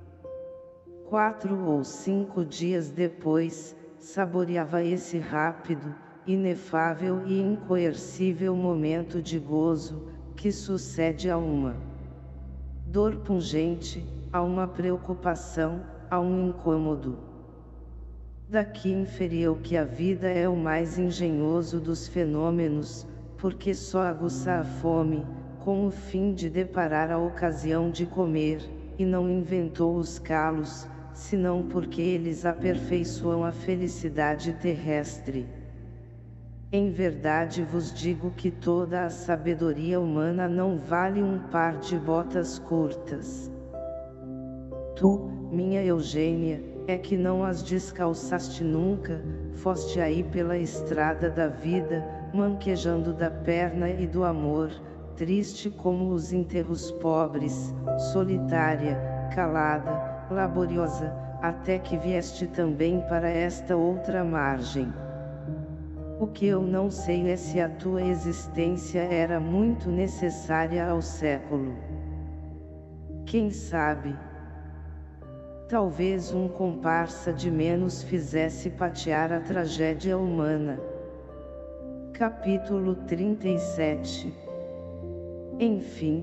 S1: 4 ou 5 dias depois, saboreava esse rápido, inefável e incoercível momento de gozo, que sucede a uma dor pungente, a uma preocupação, a um incômodo. Daqui inferi eu que a vida é o mais engenhoso dos fenômenos, porque só aguça a fome, com o fim de deparar a ocasião de comer, e não inventou os calos, senão porque eles aperfeiçoam a felicidade terrestre. Em verdade vos digo que toda a sabedoria humana não vale um par de botas curtas. Tu, minha Eugênia, é que não as descalçaste nunca, foste aí pela estrada da vida, manquejando da perna e do amor, triste como os enterros pobres, solitária, calada, laboriosa, até que vieste também para esta outra margem. O que eu não sei é se a tua existência era muito necessária ao século. Quem sabe? Talvez um comparsa de menos fizesse patear a tragédia humana. Capítulo 37. Enfim,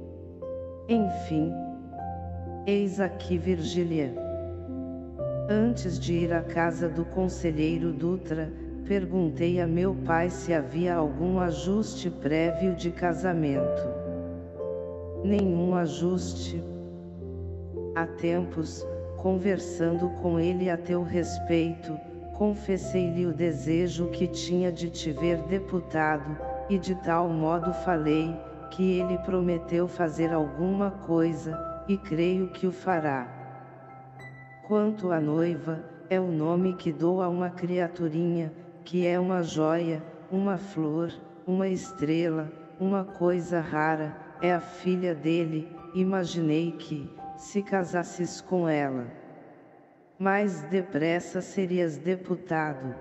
S1: eis aqui Virgília. Antes de ir à casa do conselheiro Dutra, perguntei a meu pai se havia algum ajuste prévio de casamento. Nenhum ajuste. Há tempos, conversando com ele a teu respeito, confessei-lhe o desejo que tinha de te ver deputado, e de tal modo falei, que ele prometeu fazer alguma coisa, e creio que o fará. Quanto à noiva, é o nome que dou a uma criaturinha, que é uma joia, uma flor, uma estrela, uma coisa rara, é a filha dele. Imaginei que, se casasses com ela, mais depressa serias deputado.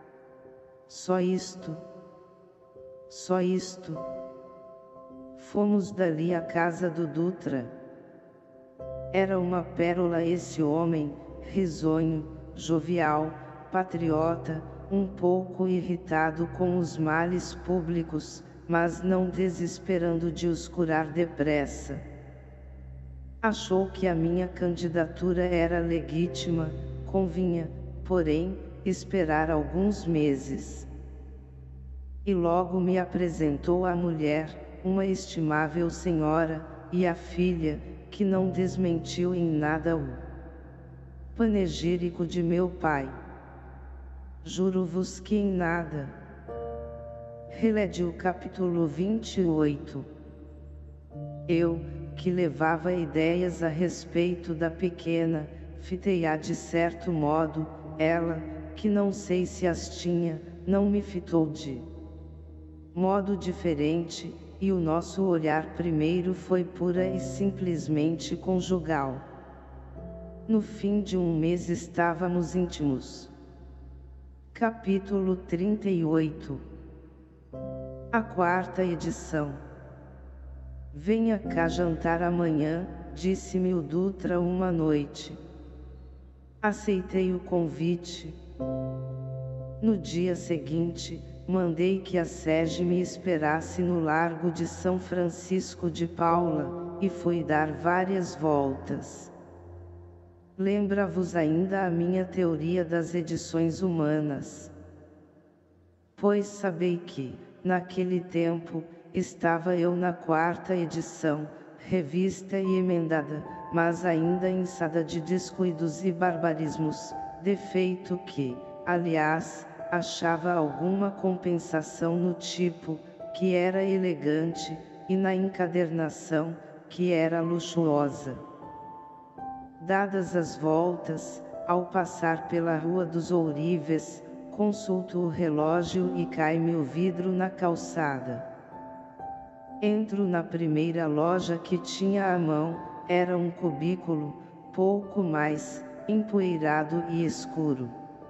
S1: Só isto. Só isto. Fomos dali à casa do Dutra. Era uma pérola esse homem, risonho, jovial, patriota, um pouco irritado com os males públicos, mas não desesperando de os curar depressa. Achou que a minha candidatura era legítima, convinha, porém, esperar alguns meses. E logo me apresentou a mulher, uma estimável senhora, e a filha, que não desmentiu em nada o panegírico de meu pai. Juro-vos que em nada. Relede o capítulo 28. Eu, que levava ideias a respeito da pequena, fitei-a de certo modo, ela, que não sei se as tinha, não me fitou de modo diferente, e o nosso olhar primeiro foi pura e simplesmente conjugal. No fim de um mês estávamos íntimos. Capítulo 38. A quarta edição. Venha cá jantar amanhã, disse-me o Dutra uma noite. Aceitei o convite. No dia seguinte, mandei que a Sege me esperasse no Largo de São Francisco de Paula, e fui dar várias voltas. Lembra-vos ainda a minha teoria das edições humanas? Pois sabei que, naquele tempo, estava eu na quarta edição, revista e emendada, mas ainda inçada de descuidos e barbarismos, defeito que, aliás, achava alguma compensação no tipo, que era elegante, e na encadernação, que era luxuosa. Dadas as voltas, ao passar pela Rua dos Ourives, consulto o relógio e cai-me o vidro na calçada. Entro na primeira loja que tinha à mão, era um cubículo, pouco mais, empoeirado e escuro.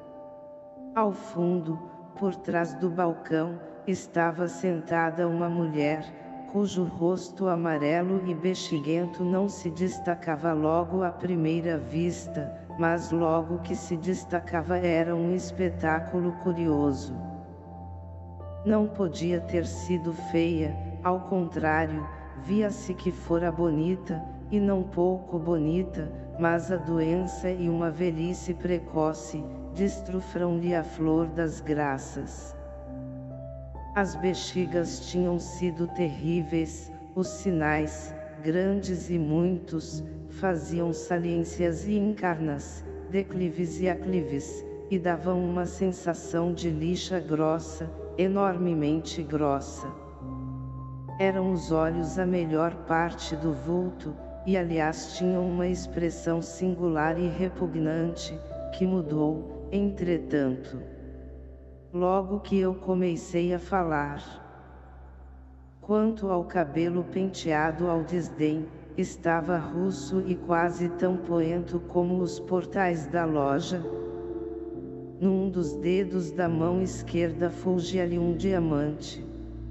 S1: Ao fundo, por trás do balcão, estava sentada uma mulher, cujo rosto amarelo e bexiguento não se destacava logo à primeira vista, mas logo que se destacava era um espetáculo curioso. Não podia ter sido feia, ao contrário, via-se que fora bonita, e não pouco bonita, mas a doença e uma velhice precoce destruíram-lhe a flor das graças. As bexigas tinham sido terríveis, os sinais, grandes e muitos, faziam saliências e encarnas, declives e aclives, e davam uma sensação de lixa grossa, enormemente grossa. Eram os olhos a melhor parte do vulto, e aliás tinham uma expressão singular e repugnante, que mudou, entretanto, logo que eu comecei a falar. Quanto ao cabelo penteado ao desdém, estava russo e quase tão poento como os portais da loja. Num dos dedos da mão esquerda fulgia-lhe um diamante.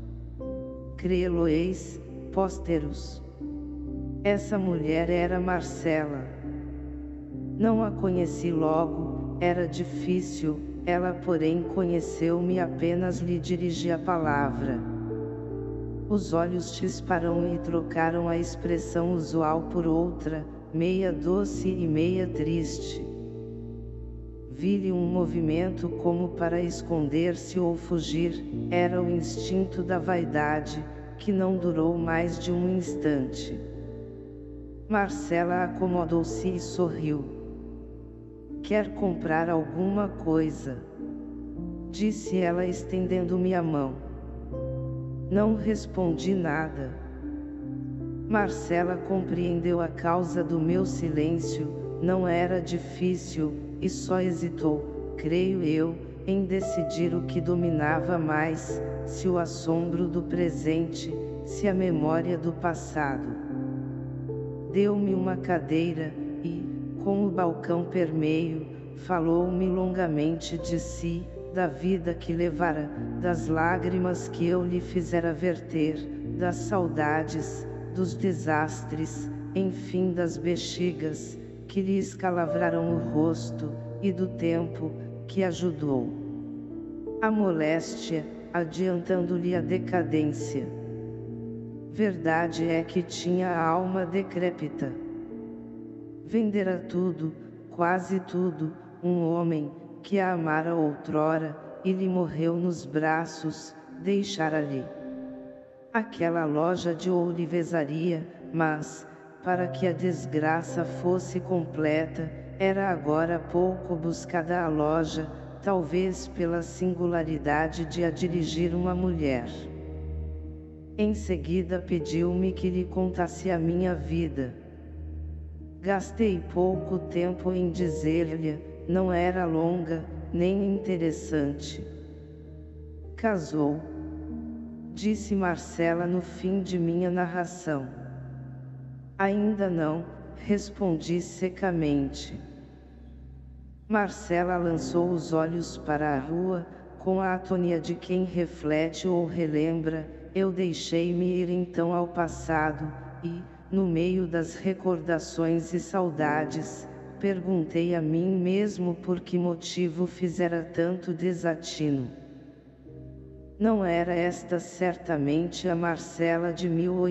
S1: Crê-lo-eis, pósteros. Essa mulher era Marcela. Não a conheci logo, era difícil, ela porém conheceu-me apenas lhe dirigi a palavra. Os olhos chisparam e trocaram a expressão usual por outra, meia doce e meia triste. Vi-lhe um movimento como para esconder-se ou fugir, era o instinto da vaidade, que não durou mais de um instante. Marcela acomodou-se e sorriu. Quer comprar alguma coisa? Disse ela estendendo-me a mão. Não respondi nada. Marcela compreendeu a causa do meu silêncio, não era difícil, e só hesitou, creio eu, em decidir o que dominava mais, se o assombro do presente, se a memória do passado. Deu-me uma cadeira, e, com o balcão permeio, falou-me longamente de si, da vida que levara, das lágrimas que eu lhe fizera verter, das saudades, dos desastres, enfim das bexigas, que lhe escalavraram o rosto, e do tempo, que ajudou a moléstia, adiantando-lhe a decadência. Verdade é que tinha a alma decrépita. Vendera tudo, quase tudo, um homem, que a amara outrora, e lhe morreu nos braços, deixara-lhe aquela loja de ourivesaria, mas, para que a desgraça fosse completa, era agora pouco buscada a loja, talvez pela singularidade de a dirigir uma mulher. Em seguida pediu-me que lhe contasse a minha vida. Gastei pouco tempo em dizer-lhe, não era longa, nem interessante. Casou, disse Marcela no fim de minha narração. Ainda não, respondi secamente. Marcela lançou os olhos para a rua, com a atonia de quem reflete ou relembra. Eu deixei-me ir então ao passado, e, no meio das recordações e saudades, perguntei a mim mesmo por que motivo fizera tanto desatino. Não era esta certamente a Marcela de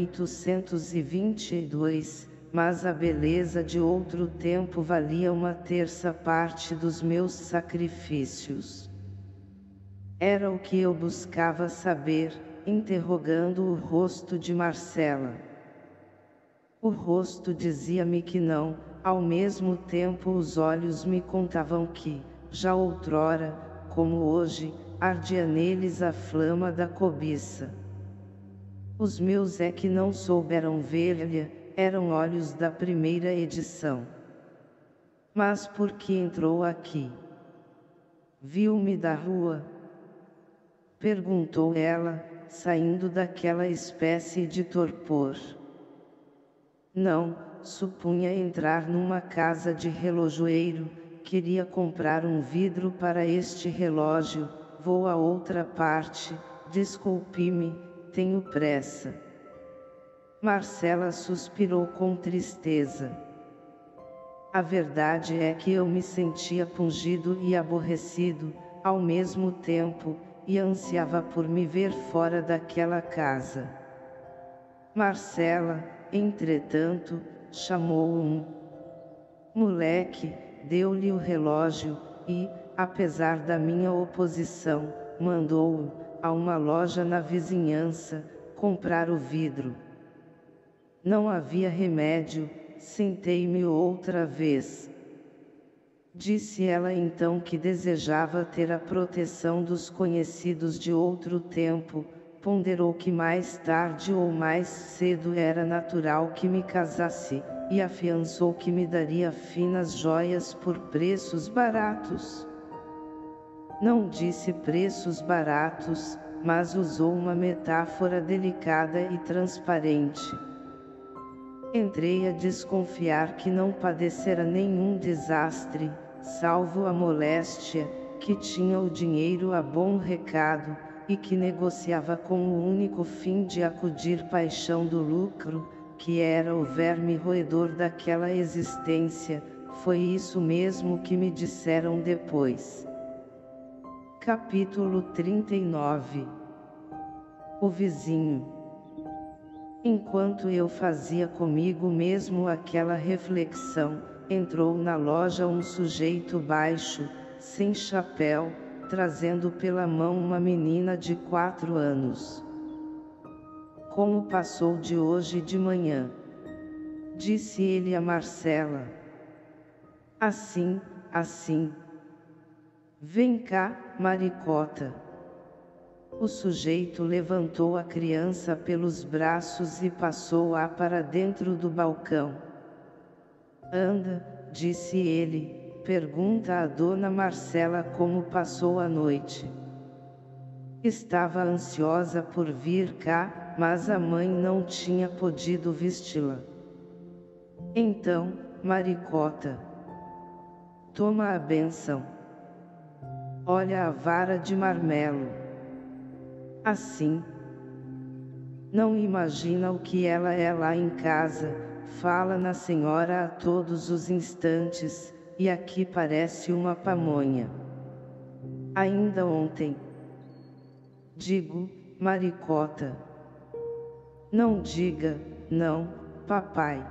S1: 1822, mas a beleza de outro tempo valia uma terça parte dos meus sacrifícios. Era o que eu buscava saber, interrogando o rosto de Marcela. O rosto dizia-me que não, ao mesmo tempo os olhos me contavam que, já outrora, como hoje, ardia neles a flama da cobiça. Os meus é que não souberam ver-lhe, eram olhos da primeira edição. Mas por que entrou aqui? Viu-me da rua? Perguntou ela, saindo daquela espécie de torpor. Não, supunha entrar numa casa de relojoeiro, queria comprar um vidro para este relógio, vou a outra parte, desculpe-me, tenho pressa. Marcela suspirou com tristeza. A verdade é que eu me sentia pungido e aborrecido, ao mesmo tempo, e ansiava por me ver fora daquela casa. Marcela, entretanto, chamou um moleque, deu-lhe o relógio, e, apesar da minha oposição, mandou-o, a uma loja na vizinhança, comprar o vidro. Não havia remédio, sentei-me outra vez. Disse ela então que desejava ter a proteção dos conhecidos de outro tempo, ponderou que mais tarde ou mais cedo era natural que me casasse, e afiançou que me daria finas joias por preços baratos. Não disse preços baratos, mas usou uma metáfora delicada e transparente. Entrei a desconfiar que não padecera nenhum desastre, salvo a moléstia, que tinha o dinheiro a bom recado, e que negociava com o único fim de acudir paixão do lucro, que era o verme roedor daquela existência. Foi isso mesmo que me disseram depois. Capítulo 39. O vizinho. Enquanto eu fazia comigo mesmo aquela reflexão, entrou na loja um sujeito baixo, sem chapéu, trazendo pela mão uma menina de 4 anos. Como passou de hoje de manhã? Disse ele a Marcela. Assim, assim. Vem cá, maricota. O sujeito levantou a criança pelos braços e passou-a para dentro do balcão. Anda, disse ele, pergunta a dona Marcela como passou a noite. Estava ansiosa por vir cá, mas a mãe não tinha podido vesti-la. Então, Maricota, toma a bênção. Olha a vara de marmelo. Assim, não imagina o que ela é lá em casa, fala na senhora a todos os instantes, e aqui parece uma pamonha. Ainda ontem. Digo, Maricota. Não diga, não, papai.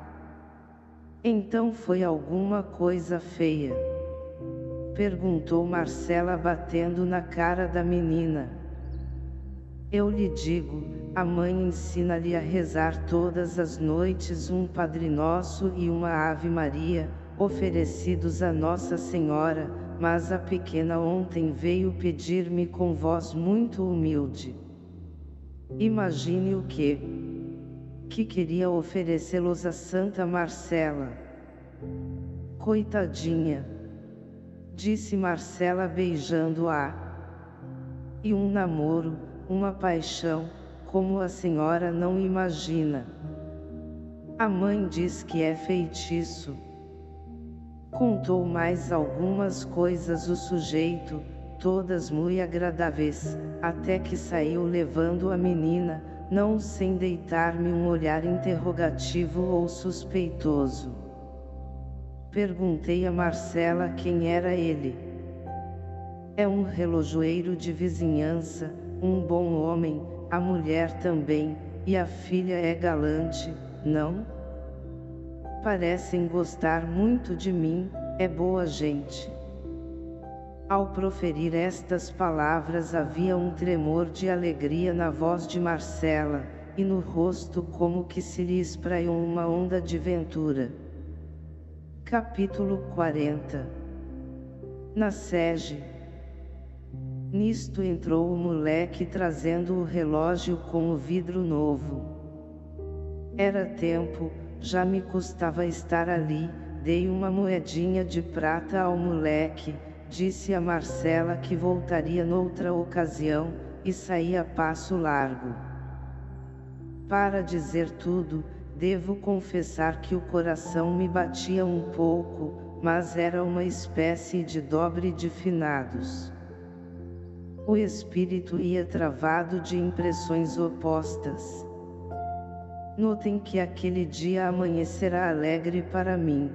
S1: Então foi alguma coisa feia? Perguntou Marcela batendo na cara da menina. Eu lhe digo, a mãe ensina-lhe a rezar todas as noites um Padre Nosso e uma Ave Maria, oferecidos a Nossa Senhora, mas a pequena ontem veio pedir-me com voz muito humilde. Imagine o que queria oferecê-los a Santa Marcela. Coitadinha, disse Marcela beijando-a. E um namoro, uma paixão, como a senhora não imagina. A mãe diz que é feitiço. Contou mais algumas coisas o sujeito, todas muito agradáveis, até que saiu levando a menina, não sem deitar-me um olhar interrogativo ou suspeitoso. Perguntei a Marcela quem era ele. É um relojoeiro de vizinhança, um bom homem, a mulher também, e a filha é galante, não? Parecem gostar muito de mim, é boa gente. Ao proferir estas palavras havia um tremor de alegria na voz de Marcela, e no rosto como que se lhe espraiou uma onda de ventura. Capítulo 40. Na sege. Nisto entrou o moleque trazendo o relógio com o vidro novo. Era tempo, já me custava estar ali, dei uma moedinha de prata ao moleque, disse a Marcela que voltaria noutra ocasião, e saí a passo largo. Para dizer tudo, devo confessar que o coração me batia um pouco, mas era uma espécie de dobre de finados. O espírito ia travado de impressões opostas. Notem que aquele dia amanhecerá alegre para mim.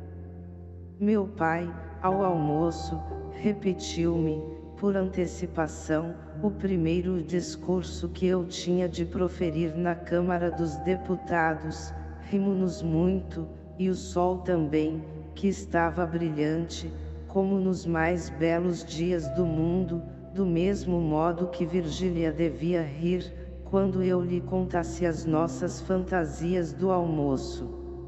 S1: Meu pai, ao almoço, repetiu-me, por antecipação, o primeiro discurso que eu tinha de proferir na Câmara dos Deputados. Rimos-nos muito, e o sol também, que estava brilhante, como nos mais belos dias do mundo, do mesmo modo que Virgília devia rir, quando eu lhe contasse as nossas fantasias do almoço.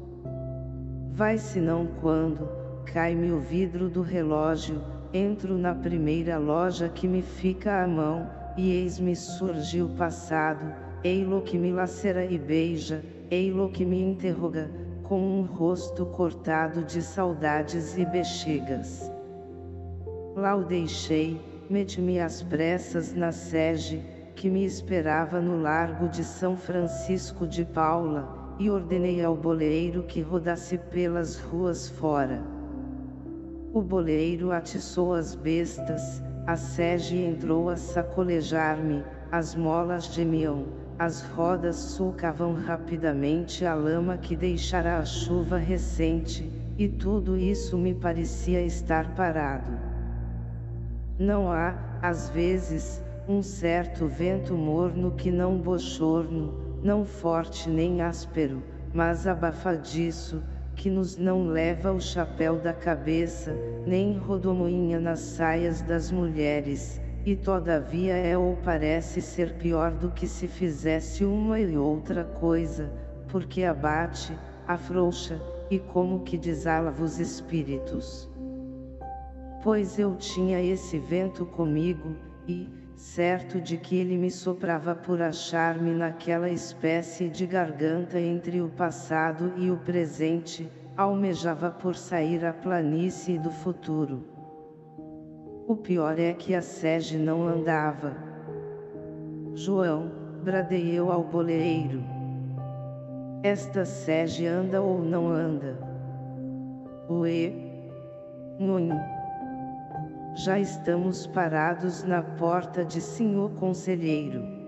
S1: Vai senão quando, cai-me o vidro do relógio, entro na primeira loja que me fica à mão, e eis-me surge o passado, ei-lo que me lacera e beija, ei-lo que me interroga, com um rosto cortado de saudades e bexigas. Lá o deixei, meti-me às pressas na sege, que me esperava no largo de São Francisco de Paula, e ordenei ao boleeiro que rodasse pelas ruas fora. O boleeiro atiçou as bestas, a sege entrou a sacolejar-me, as molas gemiam, as rodas sulcavam rapidamente a lama que deixara a chuva recente, e tudo isso me parecia estar parado. Não há, às vezes, um certo vento morno que não bochorno, não forte nem áspero, mas abafadiço, que nos não leva o chapéu da cabeça, nem rodomoinha nas saias das mulheres, e todavia é ou parece ser pior do que se fizesse uma e outra coisa, porque abate, afrouxa, e como que desalava os espíritos. Pois eu tinha esse vento comigo, e, certo de que ele me soprava por achar-me naquela espécie de garganta entre o passado e o presente, almejava por sair à planície do futuro. O pior é que a sege não andava. João, bradei eu ao boleeiro. Esta sege anda ou não anda? Ué? Nhonho. Já estamos parados na porta de senhor conselheiro.